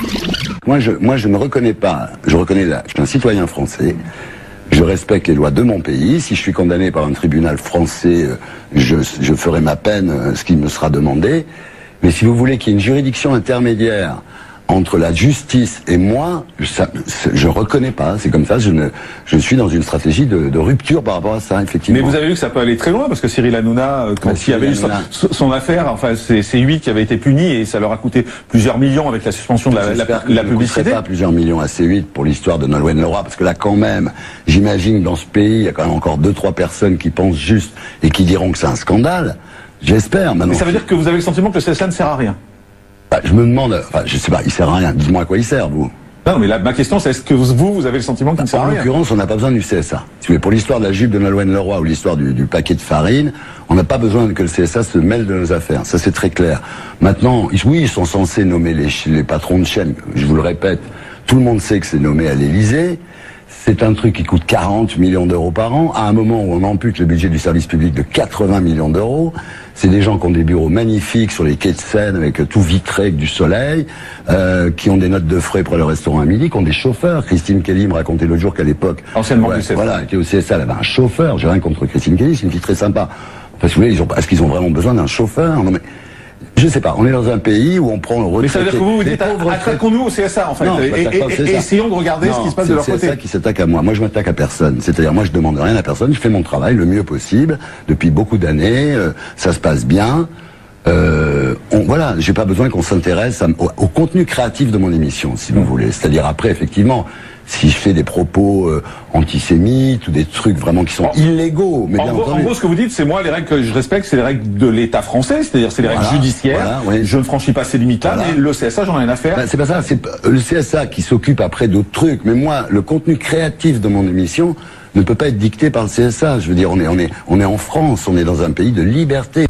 Moi je, moi, je ne reconnais pas, je reconnais là, je suis un citoyen français, je respecte les lois de mon pays. Si je suis condamné par un tribunal français, je, je ferai ma peine, ce qui me sera demandé. Mais si vous voulez qu'il y ait une juridiction intermédiaire entre la justice et moi, ça, je reconnais pas. C'est comme ça. Je ne, je suis dans une stratégie de, de rupture par rapport à ça, effectivement. Mais vous avez vu que ça peut aller très loin parce que Cyril Hanouna, quand bah, il y avait eu son, son affaire, enfin c'est, c'est huit qui avaient été punis et ça leur a coûté plusieurs millions avec la suspension de la, la, la, la publicité. Pas plusieurs millions à C huit pour l'histoire de Nolwenn Leroy, parce que là quand même, j'imagine que dans ce pays, il y a quand même encore deux trois personnes qui pensent juste et qui diront que c'est un scandale. J'espère. Mais ça veut dire que vous avez le sentiment que le C S A ne sert à rien. Bah, je me demande, enfin, je sais pas, il sert à rien. Dites-moi à quoi il sert, vous. Non, mais là, ma question, c'est est-ce que vous, vous avez le sentiment qu'il ne sert à En rien? l'occurrence, on n'a pas besoin du C S A. Si vous voulez, pour l'histoire de la jupe de Nolwenn Leroy ou l'histoire du, du paquet de farine, on n'a pas besoin que le C S A se mêle de nos affaires. Ça, c'est très clair. Maintenant, oui, ils sont censés nommer les, les patrons de chaîne. Je vous le répète, tout le monde sait que c'est nommé à l'Élysée. C'est un truc qui coûte quarante millions d'euros par an, à un moment où on ampute le budget du service public de quatre-vingts millions d'euros. C'est des gens qui ont des bureaux magnifiques sur les quais de Seine, avec tout vitré, avec du soleil, euh, qui ont des notes de frais pour le restaurant à midi, qui ont des chauffeurs. Christine Kelly me racontait l'autre jour qu'à l'époque... Anciennement ouais, du C S A. Voilà, elle était au C S A, elle avait un chauffeur. J'ai rien contre Christine Kelly, c'est une fille très sympa. Enfin, si vous voulez, ils ont, est-ce qu'ils ont vraiment besoin d'un chauffeur? Non mais... Je sais pas, on est dans un pays où on prend le retraité. Mais ça veut dire que vous vous dites, attaquons-nous au C S A, en fait, non, et, et, et, et essayons de regarder non, ce qui se passe de leur côté. C'est le C S A qui s'attaque à moi. Moi, je m'attaque à personne. C'est-à-dire, moi, je demande rien à personne. Je fais mon travail le mieux possible depuis beaucoup d'années. Euh, ça se passe bien. Euh, on, voilà, j'ai pas besoin qu'on s'intéresse au, au contenu créatif de mon émission, si vous voulez. C'est-à-dire, après, effectivement, si je fais des propos euh, antisémites ou des trucs vraiment qui sont en, illégaux, mais en bien gros, entendu. En gros, ce que vous dites, c'est moi, les règles que je respecte, c'est les règles de l'État français, c'est-à-dire c'est les voilà, règles judiciaires. Voilà, oui. Je ne franchis pas ces limites-là, voilà. Mais le C S A, j'en ai rien à faire. Ben, c'est pas ça, c'est le C S A qui s'occupe après d'autres trucs, mais moi, le contenu créatif de mon émission ne peut pas être dicté par le C S A. Je veux dire, on est, on est, on est en France, on est dans un pays de liberté.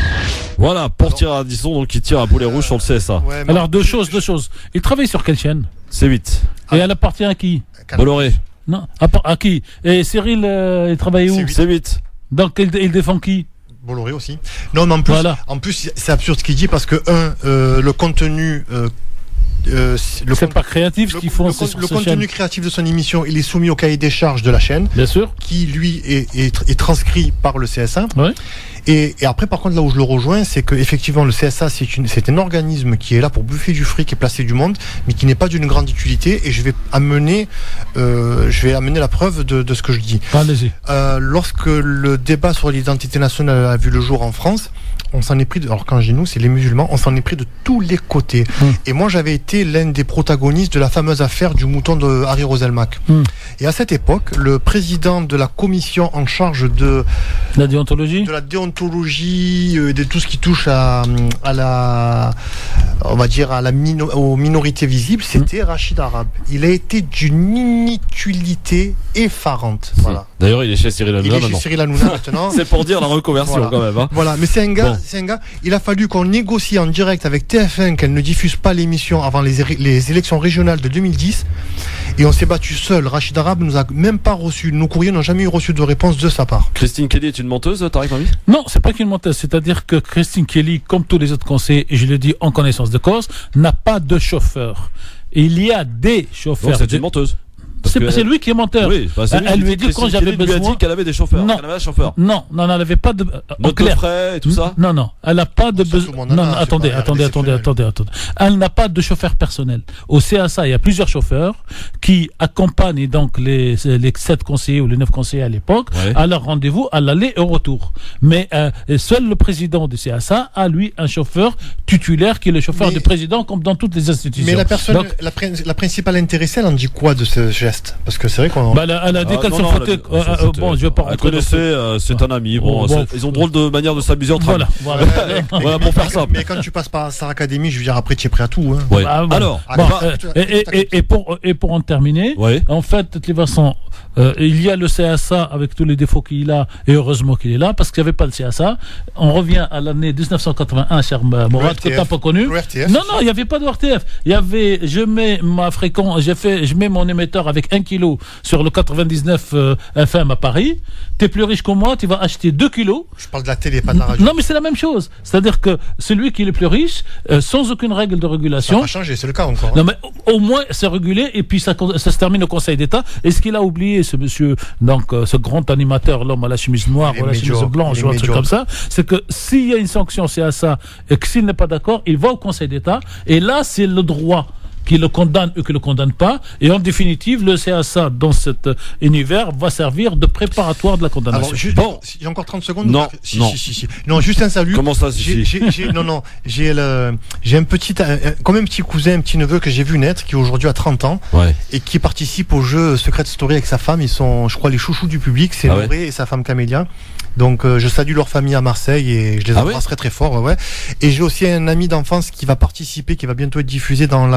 Voilà, pour tirer à Disson, donc il tire à boulet rouge sur le C S A. Ouais, alors deux choses, deux choses. Il travaille sur quelle chaîne? C huit. Et elle appartient à qui? Bolloré. Non, à, à qui? Et Cyril, euh, il travaille où? C huit. Donc il, il défend qui? Bolloré aussi. Non, mais en plus, voilà. en plus c'est absurde ce qu'il dit parce que, un, euh, le contenu. Euh, Euh, le c'est pas créatif ce qu'ils font. Le, sur le contenu chaîne. créatif de son émission, il est soumis au cahier des charges de la chaîne, bien sûr, qui lui est, est, est transcrit par le C S A. Ouais. Et, et après, par contre, là où je le rejoins, c'est que effectivement, le C S A, c'est, une, c'est un organisme qui est là pour bouffer du fric et placer du monde, mais qui n'est pas d'une grande utilité. Et je vais amener, euh, je vais amener la preuve de, de ce que je dis. Allez-y. Euh, lorsque le débat sur l'identité nationale a vu le jour en France, on s'en est pris, de, alors quand je dis nous, c'est les musulmans, on s'en est pris de tous les côtés. Mmh. Et moi, j'avais été l'un des protagonistes de la fameuse affaire du mouton de Harry Roselmack. Mmh. Et à cette époque, le président de la commission en charge de la déontologie, de la déontologie, euh, de tout ce qui touche à, à la, on va dire à la mino, aux minorités visibles, c'était mmh. Rachid Arab. Il a été d'une inutilité effarante. Mmh. Voilà. D'ailleurs, il est chez Cyril Hanouna. Il est chez Cyril Hanouna maintenant. C'est pour dire la reconversion voilà. quand même. Hein. Voilà, mais c'est un gars. Bon. C'est un gars, il a fallu qu'on négocie en direct avec T F un qu'elle ne diffuse pas l'émission avant les, les élections régionales de deux mille dix. Et on s'est battu seul. Rachid Arab nous a même pas reçu. Nos courriers n'ont jamais eu reçu de réponse de sa part. Christine Kelly est une menteuse, Tariq Mami? Non, c'est pas qu'une menteuse. C'est-à-dire que Christine Kelly, comme tous les autres conseillers, et je le dis en connaissance de cause, n'a pas de chauffeur. Et il y a des chauffeurs. Donc c'est de... une menteuse. C'est, que... c'est lui qui est menteur. Oui, bah c'est lui elle qui lui a dit quand j'avais besoin. Elle lui a dit qu'elle avait des chauffeurs. Non, elle avait un chauffeur. Non, non, elle n'avait pas de. Note de frais et tout ça. Non, non, elle n'a pas de besoin. Non, non, attendez, attendez, attendez, attendez, attendez. Elle n'a pas de chauffeur personnel. Au C S A, il y a plusieurs chauffeurs qui accompagnent donc les les sept conseillers ou les neuf conseillers à l'époque ouais. à leur rendez-vous, à l'aller et au retour. Mais euh, seul le président du C S A a lui un chauffeur titulaire qui est le chauffeur mais, du président, comme dans toutes les institutions. Mais la personne, donc, la, la principale intéressée, elle en dit quoi de ce geste? Parce que c'est vrai qu'on. Bah, elle, a, elle a dit ah, qu'elle se foutait. Euh, euh, bon, je vais pas elle connaissait, euh, c'est un ami. Bon, bon, c'est, ils ont drôle de manière de s'amuser entre voilà, amis. Voilà, voilà. Voilà pour faire simple. Mais quand tu passes par Star Academy, je veux dire, après, tu es prêt à tout. Hein. Ouais. Bah, bon. Alors, bon, bah, euh, et, et, et, pour, et pour en terminer, ouais. en fait, de toute façon, euh, il y a le C S A avec tous les défauts qu'il a, et heureusement qu'il est là, parce qu'il n'y avait pas le C S A. On revient à l'année dix-neuf cent quatre-vingt-un, cher Mourad, que tu n'as pas connu. Non, non, il n'y avait pas de R T F. Il y avait, je mets ma fréquence, j'ai fait, je mets mon émetteur avec un kilo sur le quatre-vingt-dix-neuf euh, F M à Paris. Tu es plus riche que moi, tu vas acheter deux kilos. Je parle de la télé, pas de la radio. Non, mais c'est la même chose. C'est-à-dire que celui qui est le plus riche, euh, sans aucune règle de régulation. Ça va changer, c'est le cas encore. Hein. Non, mais au, au moins, c'est régulé et puis ça, ça se termine au Conseil d'État. Et ce qu'il a oublié, ce monsieur, donc, euh, ce grand animateur, l'homme à la chemise noire ou à la chemise blanche ou un truc comme ça, c'est que s'il y a une sanction C S A et que s'il n'est pas d'accord, il va au Conseil d'État. Et là, c'est le droit qui le condamne ou qui ne le condamne pas. Et en définitive, le C S A, dans cet univers, va servir de préparatoire de la condamnation. Alors, juste, bon. J'ai encore trente secondes. Non, si, non. Si, si, si. Non, juste un salut. Comment ça, si, j'ai, j'ai, j'ai, Non, non. J'ai, le, j'ai un petit, un, comme un petit cousin, un petit neveu que j'ai vu naître, qui aujourd'hui a trente ans, ouais. et qui participe au jeu Secret Story avec sa femme. Ils sont, je crois, les chouchous du public. C'est ah Lauré ouais. et sa femme Camélia. Donc euh, je salue leur famille à Marseille et je les ah embrasserai ouais très fort. Ouais, ouais. Et j'ai aussi un ami d'enfance qui va participer, qui va bientôt être diffusé dans la prochaine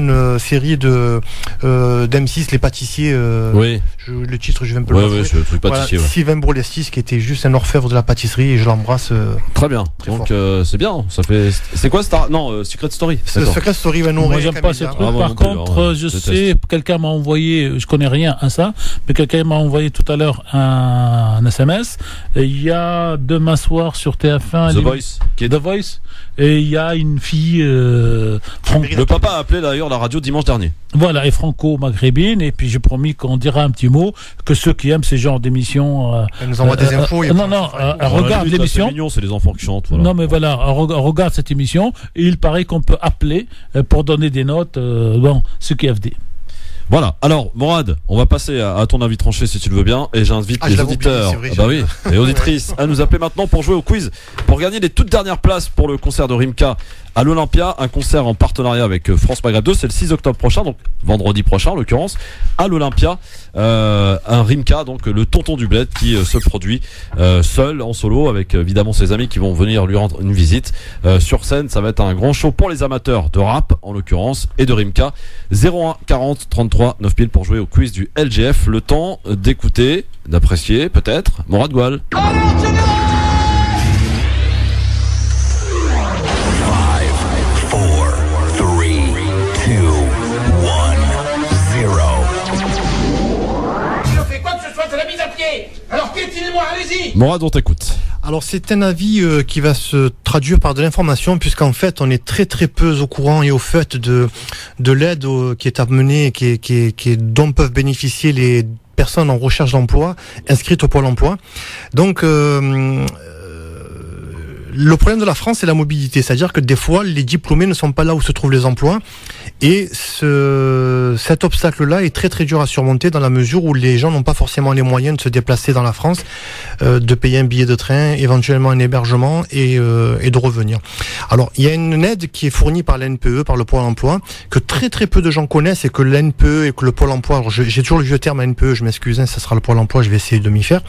ancienne euh, série de euh, d'M six, Les Pâtissiers. Euh, oui. Je, le titre, je vais un peu ouais, le ouais, c'est le truc pâtissier. Voilà, ouais. Sylvain Bourlestis, qui était juste un orfèvre de la pâtisserie, et je l'embrasse. Euh, très bien. Très Donc euh, c'est bien. Ça fait. C'est quoi Star Non, euh, Secret Story. Secret Story, ben non. Moi, j'aime pas ces trucs. Ah, Par contre, plus, hein, je sais, quelqu'un m'a envoyé, je connais rien à ça, mais quelqu'un m'a envoyé tout à l'heure un, un S M S. Et il y a demain soir sur T F un The les... Voice. Qui est... The Voice. Et il y a une fille. Euh, Franck... Le papa a appelé d'ailleurs la radio dimanche dernier. Voilà, et franco-maghrébine. Et puis j'ai promis qu'on dira un petit mot, que ceux qui aiment ces genres d'émissions. Euh, Elle nous envoie euh, des infos. Euh, non, non, euh, regarde l'émission. C'est mignon, c'est les enfants qui chantent. Voilà. Non, mais voilà, regarde cette émission. Et il paraît qu'on peut appeler pour donner des notes. Euh, bon, ce qui est F D. Voilà, alors Morad, on va passer à, à ton avis tranché si tu le veux bien, et j'invite ah, les auditeurs oublié, vrai, ah bah oui, et auditrices à nous appeler maintenant pour jouer au quiz, pour gagner les toutes dernières places pour le concert de Rimka à l'Olympia, un concert en partenariat avec France Maghreb deux, c'est le six octobre prochain, donc vendredi prochain en l'occurrence, à l'Olympia, euh, un Rimka, donc le tonton du bled qui euh, se produit euh, seul, en solo, avec évidemment ses amis qui vont venir lui rendre une visite, euh, sur scène, ça va être un grand show pour les amateurs de rap en l'occurrence, et de Rimka. Zéro un quarante trente-trois neuf mille pour jouer au quiz du L G F, le temps d'écouter, d'apprécier peut-être Morad Goual. Alors piétinez-moi, allez-y. Morad, on t'écoute. Alors c'est un avis euh, qui va se traduire par de l'information, puisqu'en fait on est très très peu au courant et au fait de de l'aide euh, qui est amenée, qui est, qui est, qui est dont peuvent bénéficier les personnes en recherche d'emploi inscrites au Pôle emploi. Donc euh, le problème de la France, c'est la mobilité. C'est-à-dire que des fois, les diplômés ne sont pas là où se trouvent les emplois. Et ce, cet obstacle-là est très très dur à surmonter dans la mesure où les gens n'ont pas forcément les moyens de se déplacer dans la France, euh, de payer un billet de train, éventuellement un hébergement et, euh, et de revenir. Alors, il y a une aide qui est fournie par l'N P E, par le Pôle emploi, que très très peu de gens connaissent et que l'N P E et que le Pôle emploi, alors j'ai toujours le vieux terme N P E, je m'excuse, hein, ça sera le Pôle emploi, je vais essayer de m'y faire.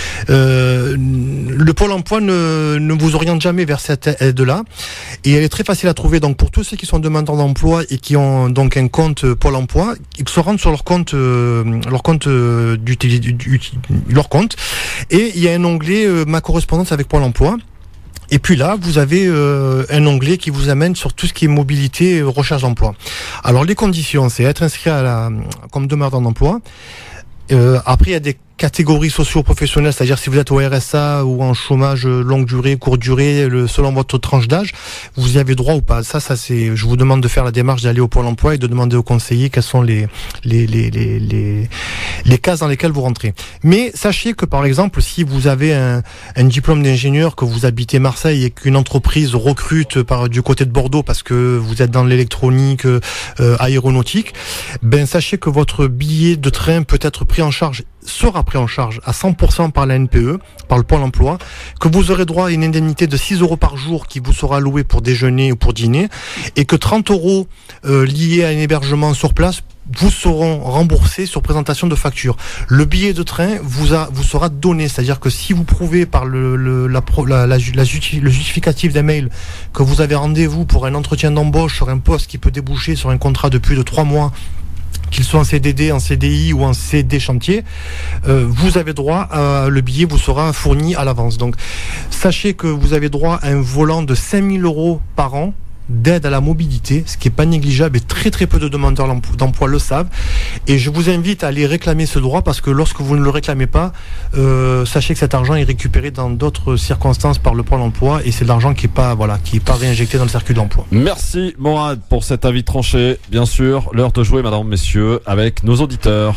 Euh, le Pôle emploi ne, ne vous oriente jamais vers cette aide-là et elle est très facile à trouver. Donc pour tous ceux qui sont demandeurs d'emploi et qui ont donc un compte Pôle emploi, ils se rendent sur leur compte, euh, leur compte euh, d'utilité, leur compte, et il y a un onglet euh, ma correspondance avec Pôle emploi. Et puis là, vous avez euh, un onglet qui vous amène sur tout ce qui est mobilité et recherche d'emploi. Alors les conditions, c'est être inscrit à la, comme demandeur d'emploi. Euh, après, il y a des catégories socio-professionnelles, c'est-à-dire si vous êtes au R S A ou en chômage longue durée, courte durée, le, selon votre tranche d'âge, vous y avez droit ou pas. Ça, ça c'est. Je vous demande de faire la démarche d'aller au Pôle emploi et de demander aux conseillers quelles sont les les les les les, les cases dans lesquelles vous rentrez. Mais sachez que par exemple, si vous avez un, un diplôme d'ingénieur, que vous habitez Marseille et qu'une entreprise recrute par du côté de Bordeaux parce que vous êtes dans l'électronique, euh, aéronautique, ben sachez que votre billet de train peut être pris en charge, sera pris en charge à cent pour cent par la N P E, par le Pôle emploi, que vous aurez droit à une indemnité de six euros par jour qui vous sera allouée pour déjeuner ou pour dîner, et que trente euros euh, liés à un hébergement sur place vous seront remboursés sur présentation de facture. Le billet de train vous, a, vous sera donné, c'est-à-dire que si vous prouvez par le, le, la, la, la, la justi, le justificatif d'un mail que vous avez rendez-vous pour un entretien d'embauche sur un poste qui peut déboucher sur un contrat de plus de trois mois, qu'ils soient en C D D, en C D I ou en C D chantier, euh, vous avez droit à le billet vous sera fourni à l'avance. Donc, sachez que vous avez droit à un volant de cinq mille euros par an d'aide à la mobilité, ce qui n'est pas négligeable et très très peu de demandeurs d'emploi le savent. Et je vous invite à aller réclamer ce droit parce que lorsque vous ne le réclamez pas, euh, sachez que cet argent est récupéré dans d'autres circonstances par le Pôle emploi et c'est de l'argent qui n'est pas, voilà, qui est pas réinjecté dans le circuit de l'emploi. Merci Morad pour cet avis tranché. Bien sûr, l'heure de jouer, mesdames, messieurs, avec nos auditeurs.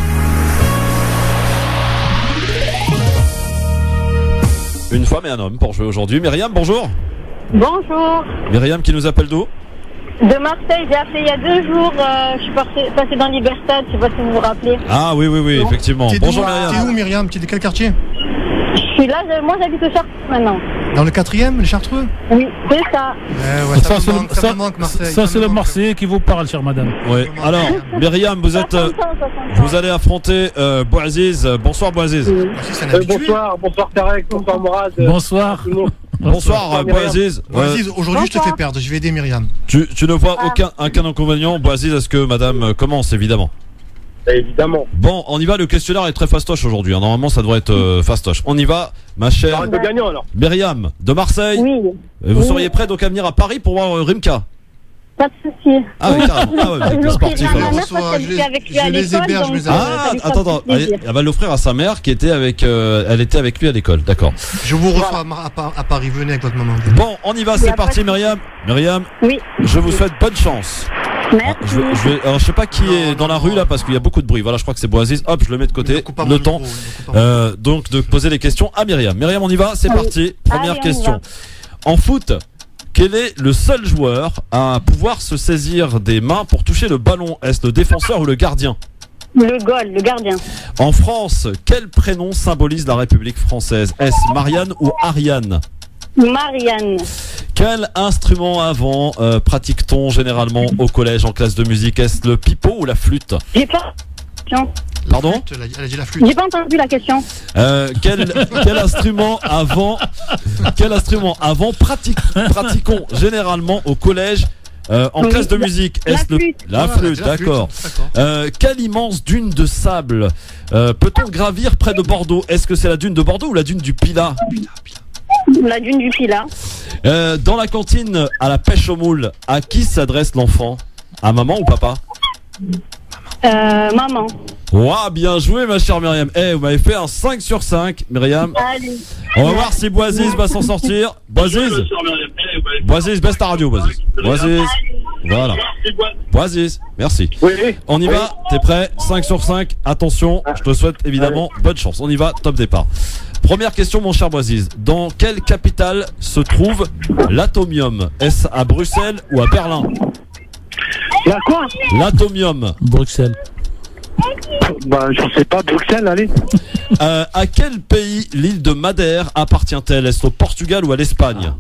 Une femme et un homme pour jouer aujourd'hui. Myriam, bonjour. Bonjour. Myriam qui nous appelle d'où? De Marseille, j'ai appelé il y a deux jours, euh, je suis passé, passé dans Libertad, je sais pas si vous vous rappelez. Ah oui, oui, oui, non. Effectivement. Bonjour Myriam. T'es où Myriam? T'es de quel quartier? Je suis là, je, moi j'habite au Chartreux maintenant. Dans le quatrième, les Chartreux? Oui, c'est ça. Eh ouais, ça, ça, me manque, ça, ça me manque Marseille. Ça, ça c'est le Marseillais qui vous parle, chère madame. Oui. Alors, Myriam, vous êtes, euh, vous allez affronter euh, Bouaziz. Bonsoir Bouaziz. Oui. Euh, bonsoir, bonsoir Tarek, bonsoir Morad. Bonsoir. Bonsoir, Boaziz. Boaziz, aujourd'hui, je te fais perdre. Je vais aider Myriam. Tu, tu ne vois aucun, aucun inconvénient, Boaziz, à ce que madame commence, évidemment. Évidemment. Bon, on y va, le questionnaire est très fastoche aujourd'hui. Hein. Normalement, ça devrait être euh, fastoche. On y va, ma chère de gagnant, alors. Myriam, de Marseille. Oui. Vous oui. seriez prête donc à venir à Paris pour voir euh, Rimka? Pas de souci. Ah oui, carrément. Ah ouais, vous êtes sportif. Ma mère, parce qu'elle était avec lui à l'école, donc Ah, attends, attends. Elle, elle va l'offrir à sa mère qui était avec, euh, elle était avec lui à l'école. D'accord. Je vous reçois à, à, à Paris. Venez avec votre maman. Bon, on y va. C'est parti, Myriam. Myriam. Oui. Je vous souhaite bonne chance. Merci. Je, je, vais, alors, je sais pas qui non, est non, dans la non. rue là parce qu'il y a beaucoup de bruit. Voilà, je crois que c'est Boaziz. Hop, je le mets de côté. Le temps, micro, euh, donc de poser les questions à Myriam. Myriam, on y va. C'est ah, parti. Oui. Première Allez, question. En foot, quel est le seul joueur à pouvoir se saisir des mains pour toucher le ballon? Est-ce le défenseur ou le gardien? Le goal, le gardien. En France, quel prénom symbolise la République française? Est-ce Marianne ou Ariane? Marianne. Quel instrument avant euh, pratique-t-on généralement au collège en classe de musique? Est-ce le pipeau ou la flûte? J'ai pas. Pardon? Elle a dit la flûte. J'ai pas entendu la question. Euh, quel, quel instrument avant Quel instrument avant pratique, pratiquons généralement au collège euh, en oui, classe de musique? Est-ce le la flûte? Ah, d'accord. Euh, quelle immense dune de sable euh, peut-on gravir près de Bordeaux? Est-ce que c'est la dune de Bordeaux ou la dune du Pilat? La dune du Pilat. Euh, dans la cantine à la pêche au moule, à qui s'adresse l'enfant? À maman ou papa? Euh, maman. Ouah, bien joué ma chère Myriam. Eh, hey, vous m'avez fait un cinq sur cinq, Myriam. Allez. On va voir si Boaziz va s'en sortir. Boaziz. Boaziz, baisse ta radio, Boaziz. Boaziz. Voilà. Boaziz, merci. Oui. On y va, t'es prêt? cinq sur cinq. Attention, je te souhaite évidemment bonne chance. On y va, top départ. Première question, mon cher Boaziz. Dans quelle capitale se trouve l'Atomium? Est-ce à Bruxelles ou à Berlin? La quoi? L'Atomium. Bruxelles. Bah, je sais pas, Bruxelles, allez. Euh, à quel pays l'île de Madère appartient-elle? Est-ce au Portugal ou à l'Espagne?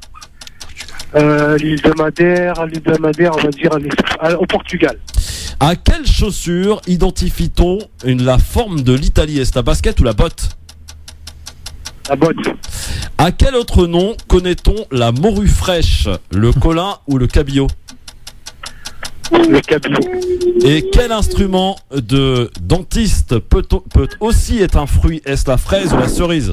euh, L'île de Madère, l'île de Madère, on va dire au Portugal. À quelle chaussure identifie-t-on une, la forme de l'Italie? Est-ce la basket ou la botte? La botte. À quel autre nom connaît-on la morue fraîche? Le colin ou le cabillaud? Le cabillaud. Et quel instrument de dentiste peut, peut aussi être un fruit? Est-ce la fraise ou la cerise?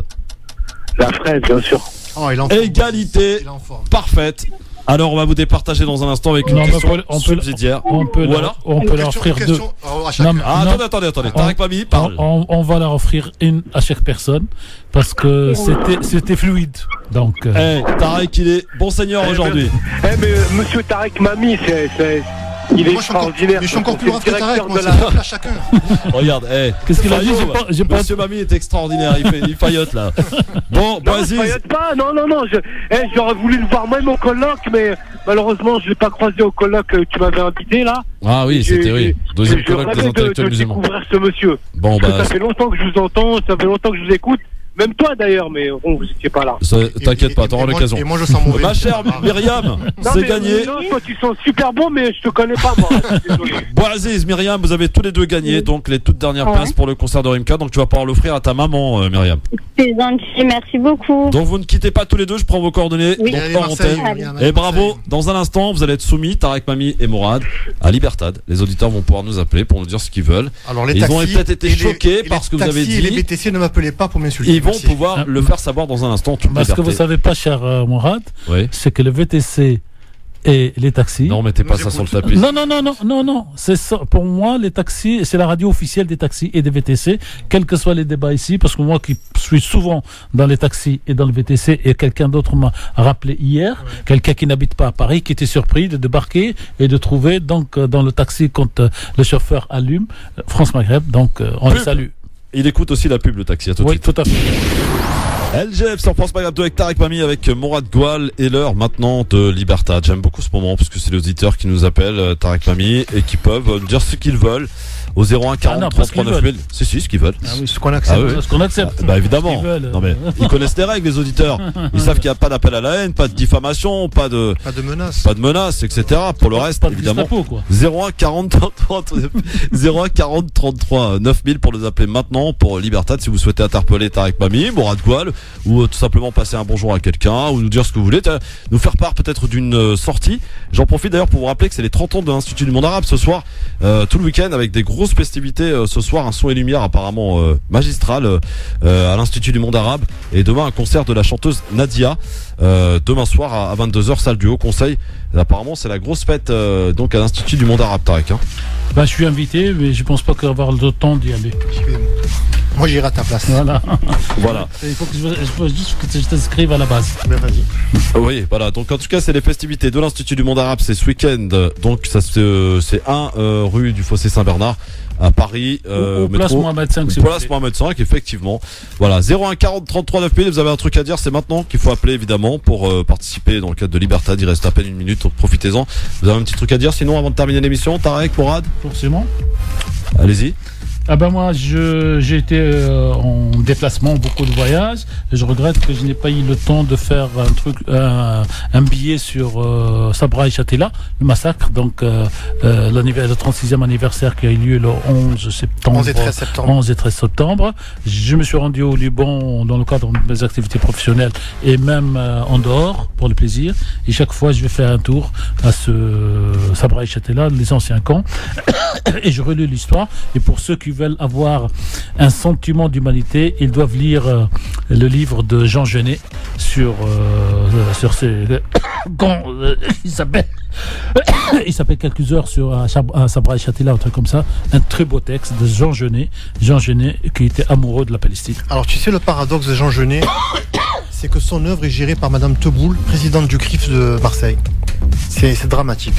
La fraise, bien sûr. Oh, il en Égalité il en parfaite. Alors on va vous départager dans un instant avec une non, question on peut, on peut, subsidiaire. On peut, ou alors on peut leur offrir deux. Non, mais, ah, non, attendez, attendez, attendez. Tarek Mami, parle. On, on va leur offrir une à chaque personne parce que c'était, c'était fluide. Donc. Euh... Hey, Tarek, il est bon seigneur eh, aujourd'hui. Eh mais, mais Monsieur Tarek Mami, c'est, c'est... il est extraordinaire. Mais je suis encore plus grave que Tarek, moi, la... c'est à chacun. Regarde, hey, qu'est-ce qu'il a dit? J'ai pas... Monsieur Mami est extraordinaire, il, fait, il faillote là. Bon, Boaziz. Non, je faillote pas, non, non, non. Je... Eh, j'aurais voulu le voir même au colloque, mais malheureusement, je l'ai pas croisé au colloque que tu m'avais invité là. Ah oui, c'était oui. Deuxième colloque des intellectuels musulmans. Je découvrir ce monsieur. Bon, bah. Ça fait longtemps que je vous entends, ça fait longtemps que je vous écoute. Même toi d'ailleurs, mais bon, vous n'étiez pas là. T'inquiète pas, t'auras l'occasion. Et moi je sens mauvais. Ma chère Myriam, c'est gagné. Non, toi tu sens super bon, mais je te connais pas moi. Désolé. Boaziz, Myriam, vous avez tous les deux gagné donc les toutes dernières ouais. places pour le concert de Rimka. Donc tu vas pouvoir l'offrir à ta maman, euh, Myriam. C'est gentil, merci beaucoup. Donc vous ne quittez pas tous les deux, je prends vos coordonnées. Oui. Donc Allez, hors Marseille, antenne. allez. Et bravo, dans un instant, vous allez être soumis, Tarek Mami et Mourad, à Libertad. Les auditeurs vont pouvoir nous appeler pour nous dire ce qu'ils veulent. Alors les Ils taxis, ont peut-être été choqués les, par ce que vous avez dit. Et les B T C ne m'appelaient pas pour m'insulter. Ils vont Merci. pouvoir le faire savoir dans un instant. Mais ce que vous savez pas, cher euh, Mourad, oui. c'est que le V T C et les taxis. Non, mettez pas ça sur le tapis. Non, non, non, non, non, non. C'est ça. Pour moi, les taxis, c'est la radio officielle des taxis et des V T C, quels que soient les débats ici, parce que moi qui suis souvent dans les taxis et dans le V T C, et quelqu'un d'autre m'a rappelé hier, ouais. quelqu'un qui n'habite pas à Paris, qui était surpris de débarquer et de trouver donc dans le taxi quand euh, le chauffeur allume France Maghreb. Donc euh, on Pub. les salue. Il écoute aussi la pub, le taxi. À tout de oui, suite. tout à fait. L G F sur France Maghreb avec Tarek Mami, avec Mourad Goual, et l'heure maintenant de Libertad. J'aime beaucoup ce moment parce que c'est les auditeurs qui nous appellent, Tarek Mami, et qui peuvent nous dire ce qu'ils veulent au zéro un quarante trente-trois neuf mille. Si, si, ce qu'ils veulent. Ah oui, ce qu'on accepte. Ah oui. Ce qu'on accepte. Ah, bah évidemment. Non mais ils connaissent les règles, les auditeurs. Ils savent qu'il n'y a pas d'appel à la haine, pas de diffamation, pas de pas de menaces, pas de menaces, et cetera. Pour le reste, pas de évidemment. Gestapo, quoi. zéro un quarante trente-trois neuf mille pour les appeler maintenant pour Libertad si vous souhaitez interpeller Tarek Mami, Mourad Goual ou euh, tout simplement passer un bonjour à quelqu'un, ou nous dire ce que vous voulez, euh, nous faire part peut-être d'une euh, sortie. J'en profite d'ailleurs pour vous rappeler que c'est les trente ans de l'Institut du Monde Arabe ce soir, euh, tout le week-end, avec des grosses festivités euh, ce soir, un son et lumière apparemment euh, magistral euh, à l'Institut du Monde Arabe, et demain un concert de la chanteuse Nadia, euh, demain soir à, à vingt-deux heures, salle du Haut Conseil. Et apparemment c'est la grosse fête euh, donc à l'Institut du Monde Arabe, Tarek. Hein. Bah, je suis invité, mais je pense pas qu'il va y avoir le temps d'y aller. Moi j'irai à ta place. Voilà. Voilà. Il faut que je, il faut juste que je t'inscrive à la base. Ben, vas-y. Oui, voilà. Donc en tout cas, c'est les festivités de l'Institut du Monde Arabe, c'est ce week-end. Donc ça se, c'est un euh, rue du Fossé Saint-Bernard à Paris. Euh, au, au place Mohamed cinq. Place Mohamed cinq, effectivement. Voilà. zéro un quarante trente-trois neuf mille. Vous avez un truc à dire, c'est maintenant qu'il faut appeler évidemment pour euh, participer dans le cadre de Libertad. Il reste à peine une minute, donc profitez-en. Vous avez un petit truc à dire, sinon avant de terminer l'émission, Tarek, Mourad. Forcément. Allez-y. Ah ben moi je, j'ai été euh, en déplacement, beaucoup de voyages, et je regrette que je n'ai pas eu le temps de faire un truc, un, un billet sur euh, Sabra et Chatila, le massacre, donc euh, euh, le trente-sixième anniversaire qui a eu lieu le onze septembre, onze et treize septembre. onze et treize septembre. Je me suis rendu au Liban dans le cadre de mes activités professionnelles et même euh, en dehors pour le plaisir, et chaque fois je vais faire un tour à ce Sabra et Chatila, les anciens camps, et je relis l'histoire, et pour ceux qui veulent avoir un sentiment d'humanité, ils doivent lire euh, le livre de Jean Genet sur euh, sur ces quand euh, il s'appelle il s'appelle quelques heures sur un, un Sabra et Chatila, un truc comme ça, un très beau texte de Jean Genet, Jean Genet qui était amoureux de la Palestine. Alors tu sais le paradoxe de Jean Genet, c'est que son œuvre est gérée par Madame Teboul, présidente du C R I F de Marseille. C'est, c'est dramatique.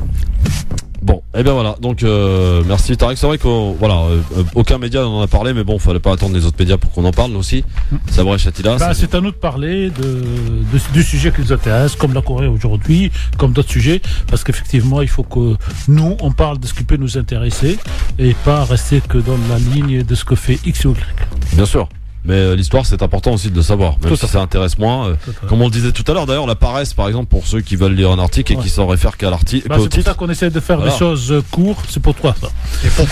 Bon, et eh bien voilà, donc euh, merci Tarek. C'est vrai que voilà, euh, aucun média n'en a parlé, mais bon, fallait pas attendre les autres médias pour qu'on en parle aussi. Sabra et Chatila. Bah, c'est à nous de parler de, de, du sujet qui nous intéresse, comme la Corée aujourd'hui, comme d'autres sujets, parce qu'effectivement, il faut que nous, on parle de ce qui peut nous intéresser et pas rester que dans la ligne de ce que fait X ou Y. Bien sûr. Mais euh, l'histoire, c'est important aussi de le savoir, même tout si ça intéresse moins. Euh, comme on le disait tout à l'heure, d'ailleurs, la paresse, par exemple, pour ceux qui veulent lire un article et ouais. qui s'en réfèrent qu'à l'article. Bah, c'est pour ça qu'on essaie de faire voilà. des choses euh, courtes, c'est pour toi, ça. Et pour,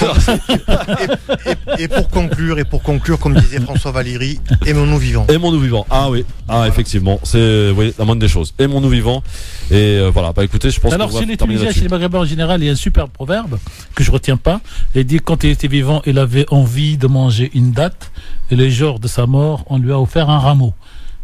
et, et, et pour conclure, et pour conclure, comme disait François Valéry, aimons-nous vivants. Aimons-nous vivants. Ah oui, ah voilà. Effectivement, c'est oui, la moindre des choses. Aimons-nous vivants. Et euh, voilà, bah écoutez, je pense. Alors, chez les Tunisiens, chez les Maghrébins en général, il y a un super proverbe que je retiens pas. Il dit quand il était vivant, il avait envie de manger une date, et le jour de sa mort, on lui a offert un rameau.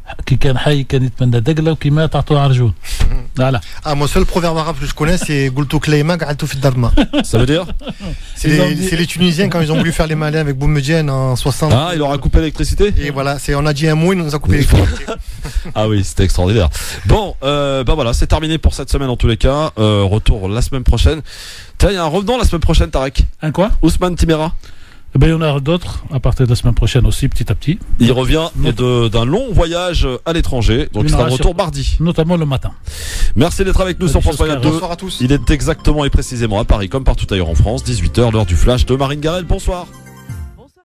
Voilà. Ah, mon seul proverbe arabe que je connais, c'est Goultou Kleima Ga'altou Fid Darma. Ça veut dire c'est les, dit... c'est les Tunisiens quand ils ont voulu faire les malins avec Boumedienne en soixante. Ah, il leur a coupé l'électricité. Et voilà, c'est, on a dit un mot, il nous a coupé l'électricité. Ah oui, c'était extraordinaire. Bon, euh, bah voilà, c'est terminé pour cette semaine en tous les cas. Euh, retour la semaine prochaine. Tiens, il y a un revenant la semaine prochaine, Tarek. Un quoi? Ousmane Timéra. Eh ben, il y en aura d'autres à partir de la semaine prochaine aussi, petit à petit. Il revient de, d'un long voyage à l'étranger, donc il sera de retour mardi. Notamment le matin. Merci d'être avec nous sur France vingt-deux. Bonsoir à tous. Il est exactement et précisément à Paris, comme partout ailleurs en France, dix-huit heures, l'heure du flash de Marine Garel. Bonsoir.